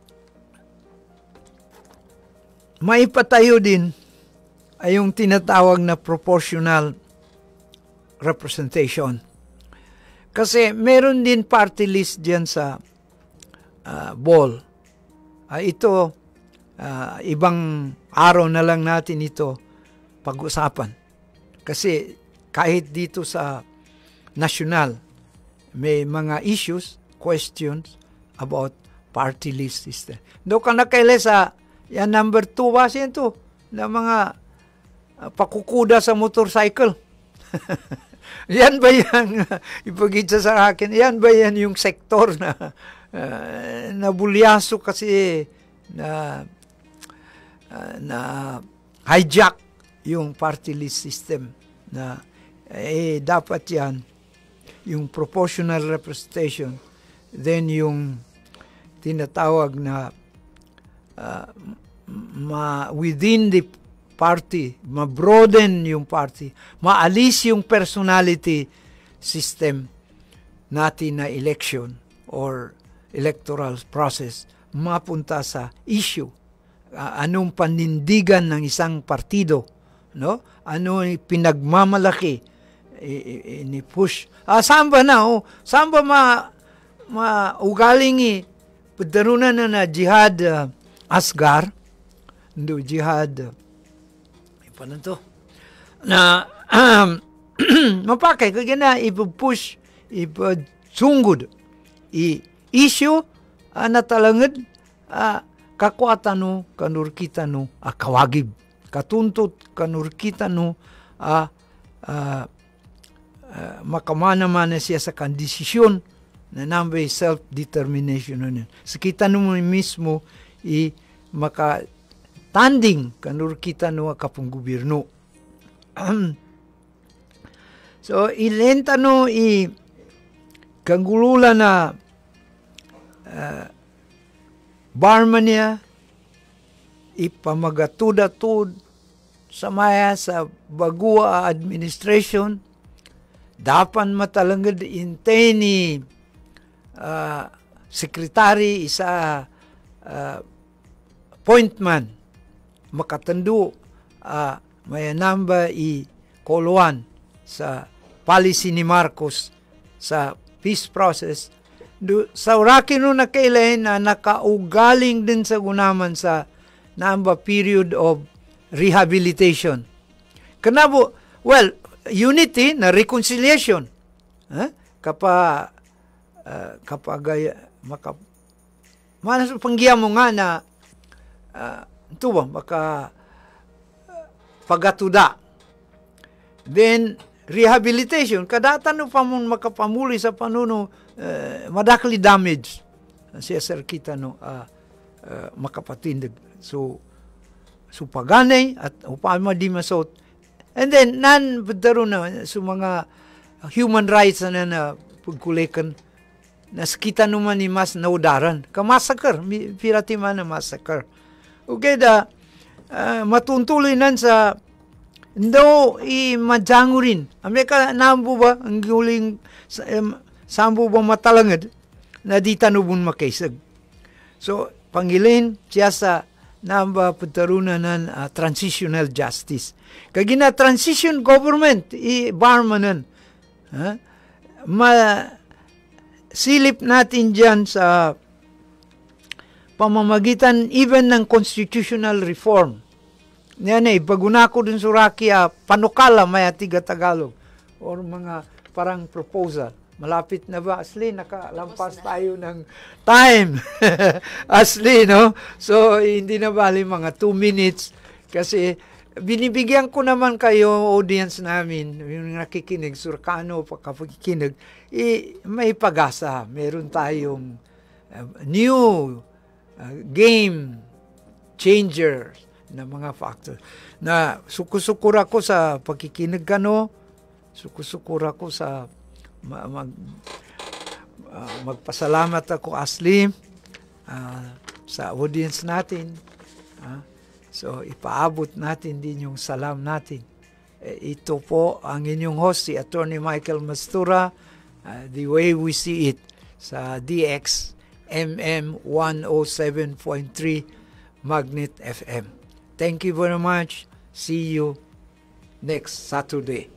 maipatayo din ay yung tinatawag na proportional representation. Kasi meron din party list dyan sa uh, ball. Uh, ito, uh, ibang araw na lang natin ito pag-usapan. Kasi kahit dito sa national, may mga issues, questions about party list system. Doon ka nakaila sa yan number two ba siya ito? Na mga uh, pakukuda sa motorcycle. Yan ba yan? Uh, ipagitsa sa akin. Yan ba yan yung sektor na uh, nabulyaso kasi na uh, na hijack yung party list system na eh dapat yan yung proportional representation then yung tinatawag na Uh, ma within the party, ma-broaden yung party, maalis yung personality system natin na election or electoral process, mapunta sa issue. Uh, anong panindigan ng isang partido, no? Ano yung pinagmamalaki, ni-push. Ah, saan ba na, oh? Saan ba ma, ma ugaling i, padarunan na na jihad, uh, Asgar, ndo jihad, ipa na to, na um, mapakay, kaya na ipupush, ipasungod, i-issue, uh, na talangad, uh, kakwata no, kanurkita no, uh, kawagib, katuntot, kanurkita no, uh, uh, uh, makamana-mana siya sa kandisisyon, na nambay self-determination na sa kita mo mismo i makatanding kanur kita no kapong gobyerno. So ilenta no i kanggulula na uh, barman niya ipamagatud-atud sa maya sa bagua administration dapan matalangad intay ni uh, sekretary isa uh, appointment makatando uh, may namba i koluan sa policy ni Marcos sa peace process do, sa urakin no nakailain na nakaugaling din sa gunaman sa namba period of rehabilitation kanabo well unity na reconciliation huh? kapa uh, kapag uh, maka manas panggiya mo nga na uh, ito ba maka uh, pagatuda then rehabilitation kadatan no pa mo makapamuli sa panuno uh, madakli damage siya sir kita no uh, uh, makapatindig so so paganay at upama di masot. And then, nan, bedaro na, sa mga human rights na na pagkulikan, naskita naman ni mas naudaran. Kamasakar, pirati man na masakar. Okay da, uh, matuntuloy nan sa, ndo, i-madyango rin. Amerika, naambo ba, ang guling, um, sambo ba matalangad, na di tanubon makaisag. So, pangilin, siya sa, namba pagtarunan ng uh, transitional justice. Kagina transition government, i-barmanan. Ha? Ma-silip natin dyan sa pamamagitan even ng constitutional reform. Yan eh, paguna ko dun sa Rakia, panukala may atiga Tagalog or mga parang proposal. Malapit na ba? Asli, nakalampas tayo ng time. Asli, no? So, hindi na bali mga two minutes. Kasi, binibigyan ko naman kayo, audience namin, yung nakikinig, surkano, pagkapakikinig, eh, may pag-asa. Meron tayong uh, new uh, game changer na mga factors. Na sukusukura ko sa pakikinig ka, no? Sukusukura ko sa mag uh, magpasalamat ako Asli uh, sa audience natin uh, so ipaabot natin din yung salam natin. Eh, ito po ang inyong host si Attorney Michael Mastura, uh, The Way We See It sa D X M M one oh seven point three Magnet F M. Thank you very much. See you next Saturday.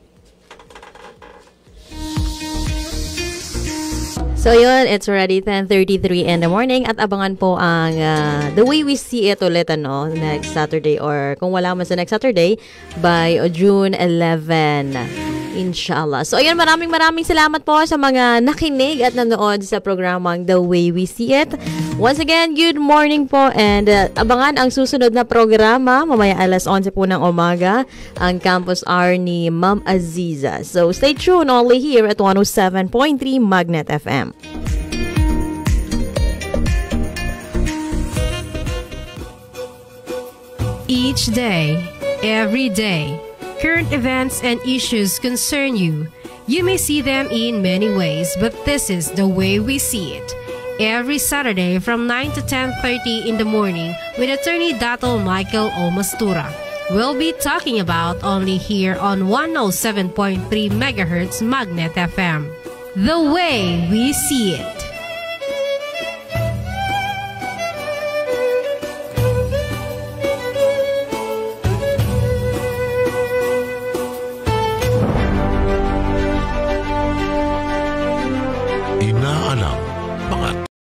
So yun, it's already ten thirty-three in the morning at abangan po ang uh, The Way We See It ulit ano, next Saturday or kung wala man sa next Saturday by June eleventh. Inshallah. So ayun, maraming maraming salamat po sa mga nakinig at nanood sa programang The Way We See It. Once again, good morning po and uh, abangan ang susunod na programa mamaya alas onse po ng umaga ang Campus Hour ni Ma'am Aziza. So stay tuned only here at one oh seven point three Magnet F M. Each day, every day, current events and issues concern you. You may see them in many ways, but this is the way we see it. Every Saturday from nine to ten thirty in the morning with Attorney Dato Michael O. Mastura. We'll be talking about only here on one oh seven point three megahertz Magnet F M. The way we see it.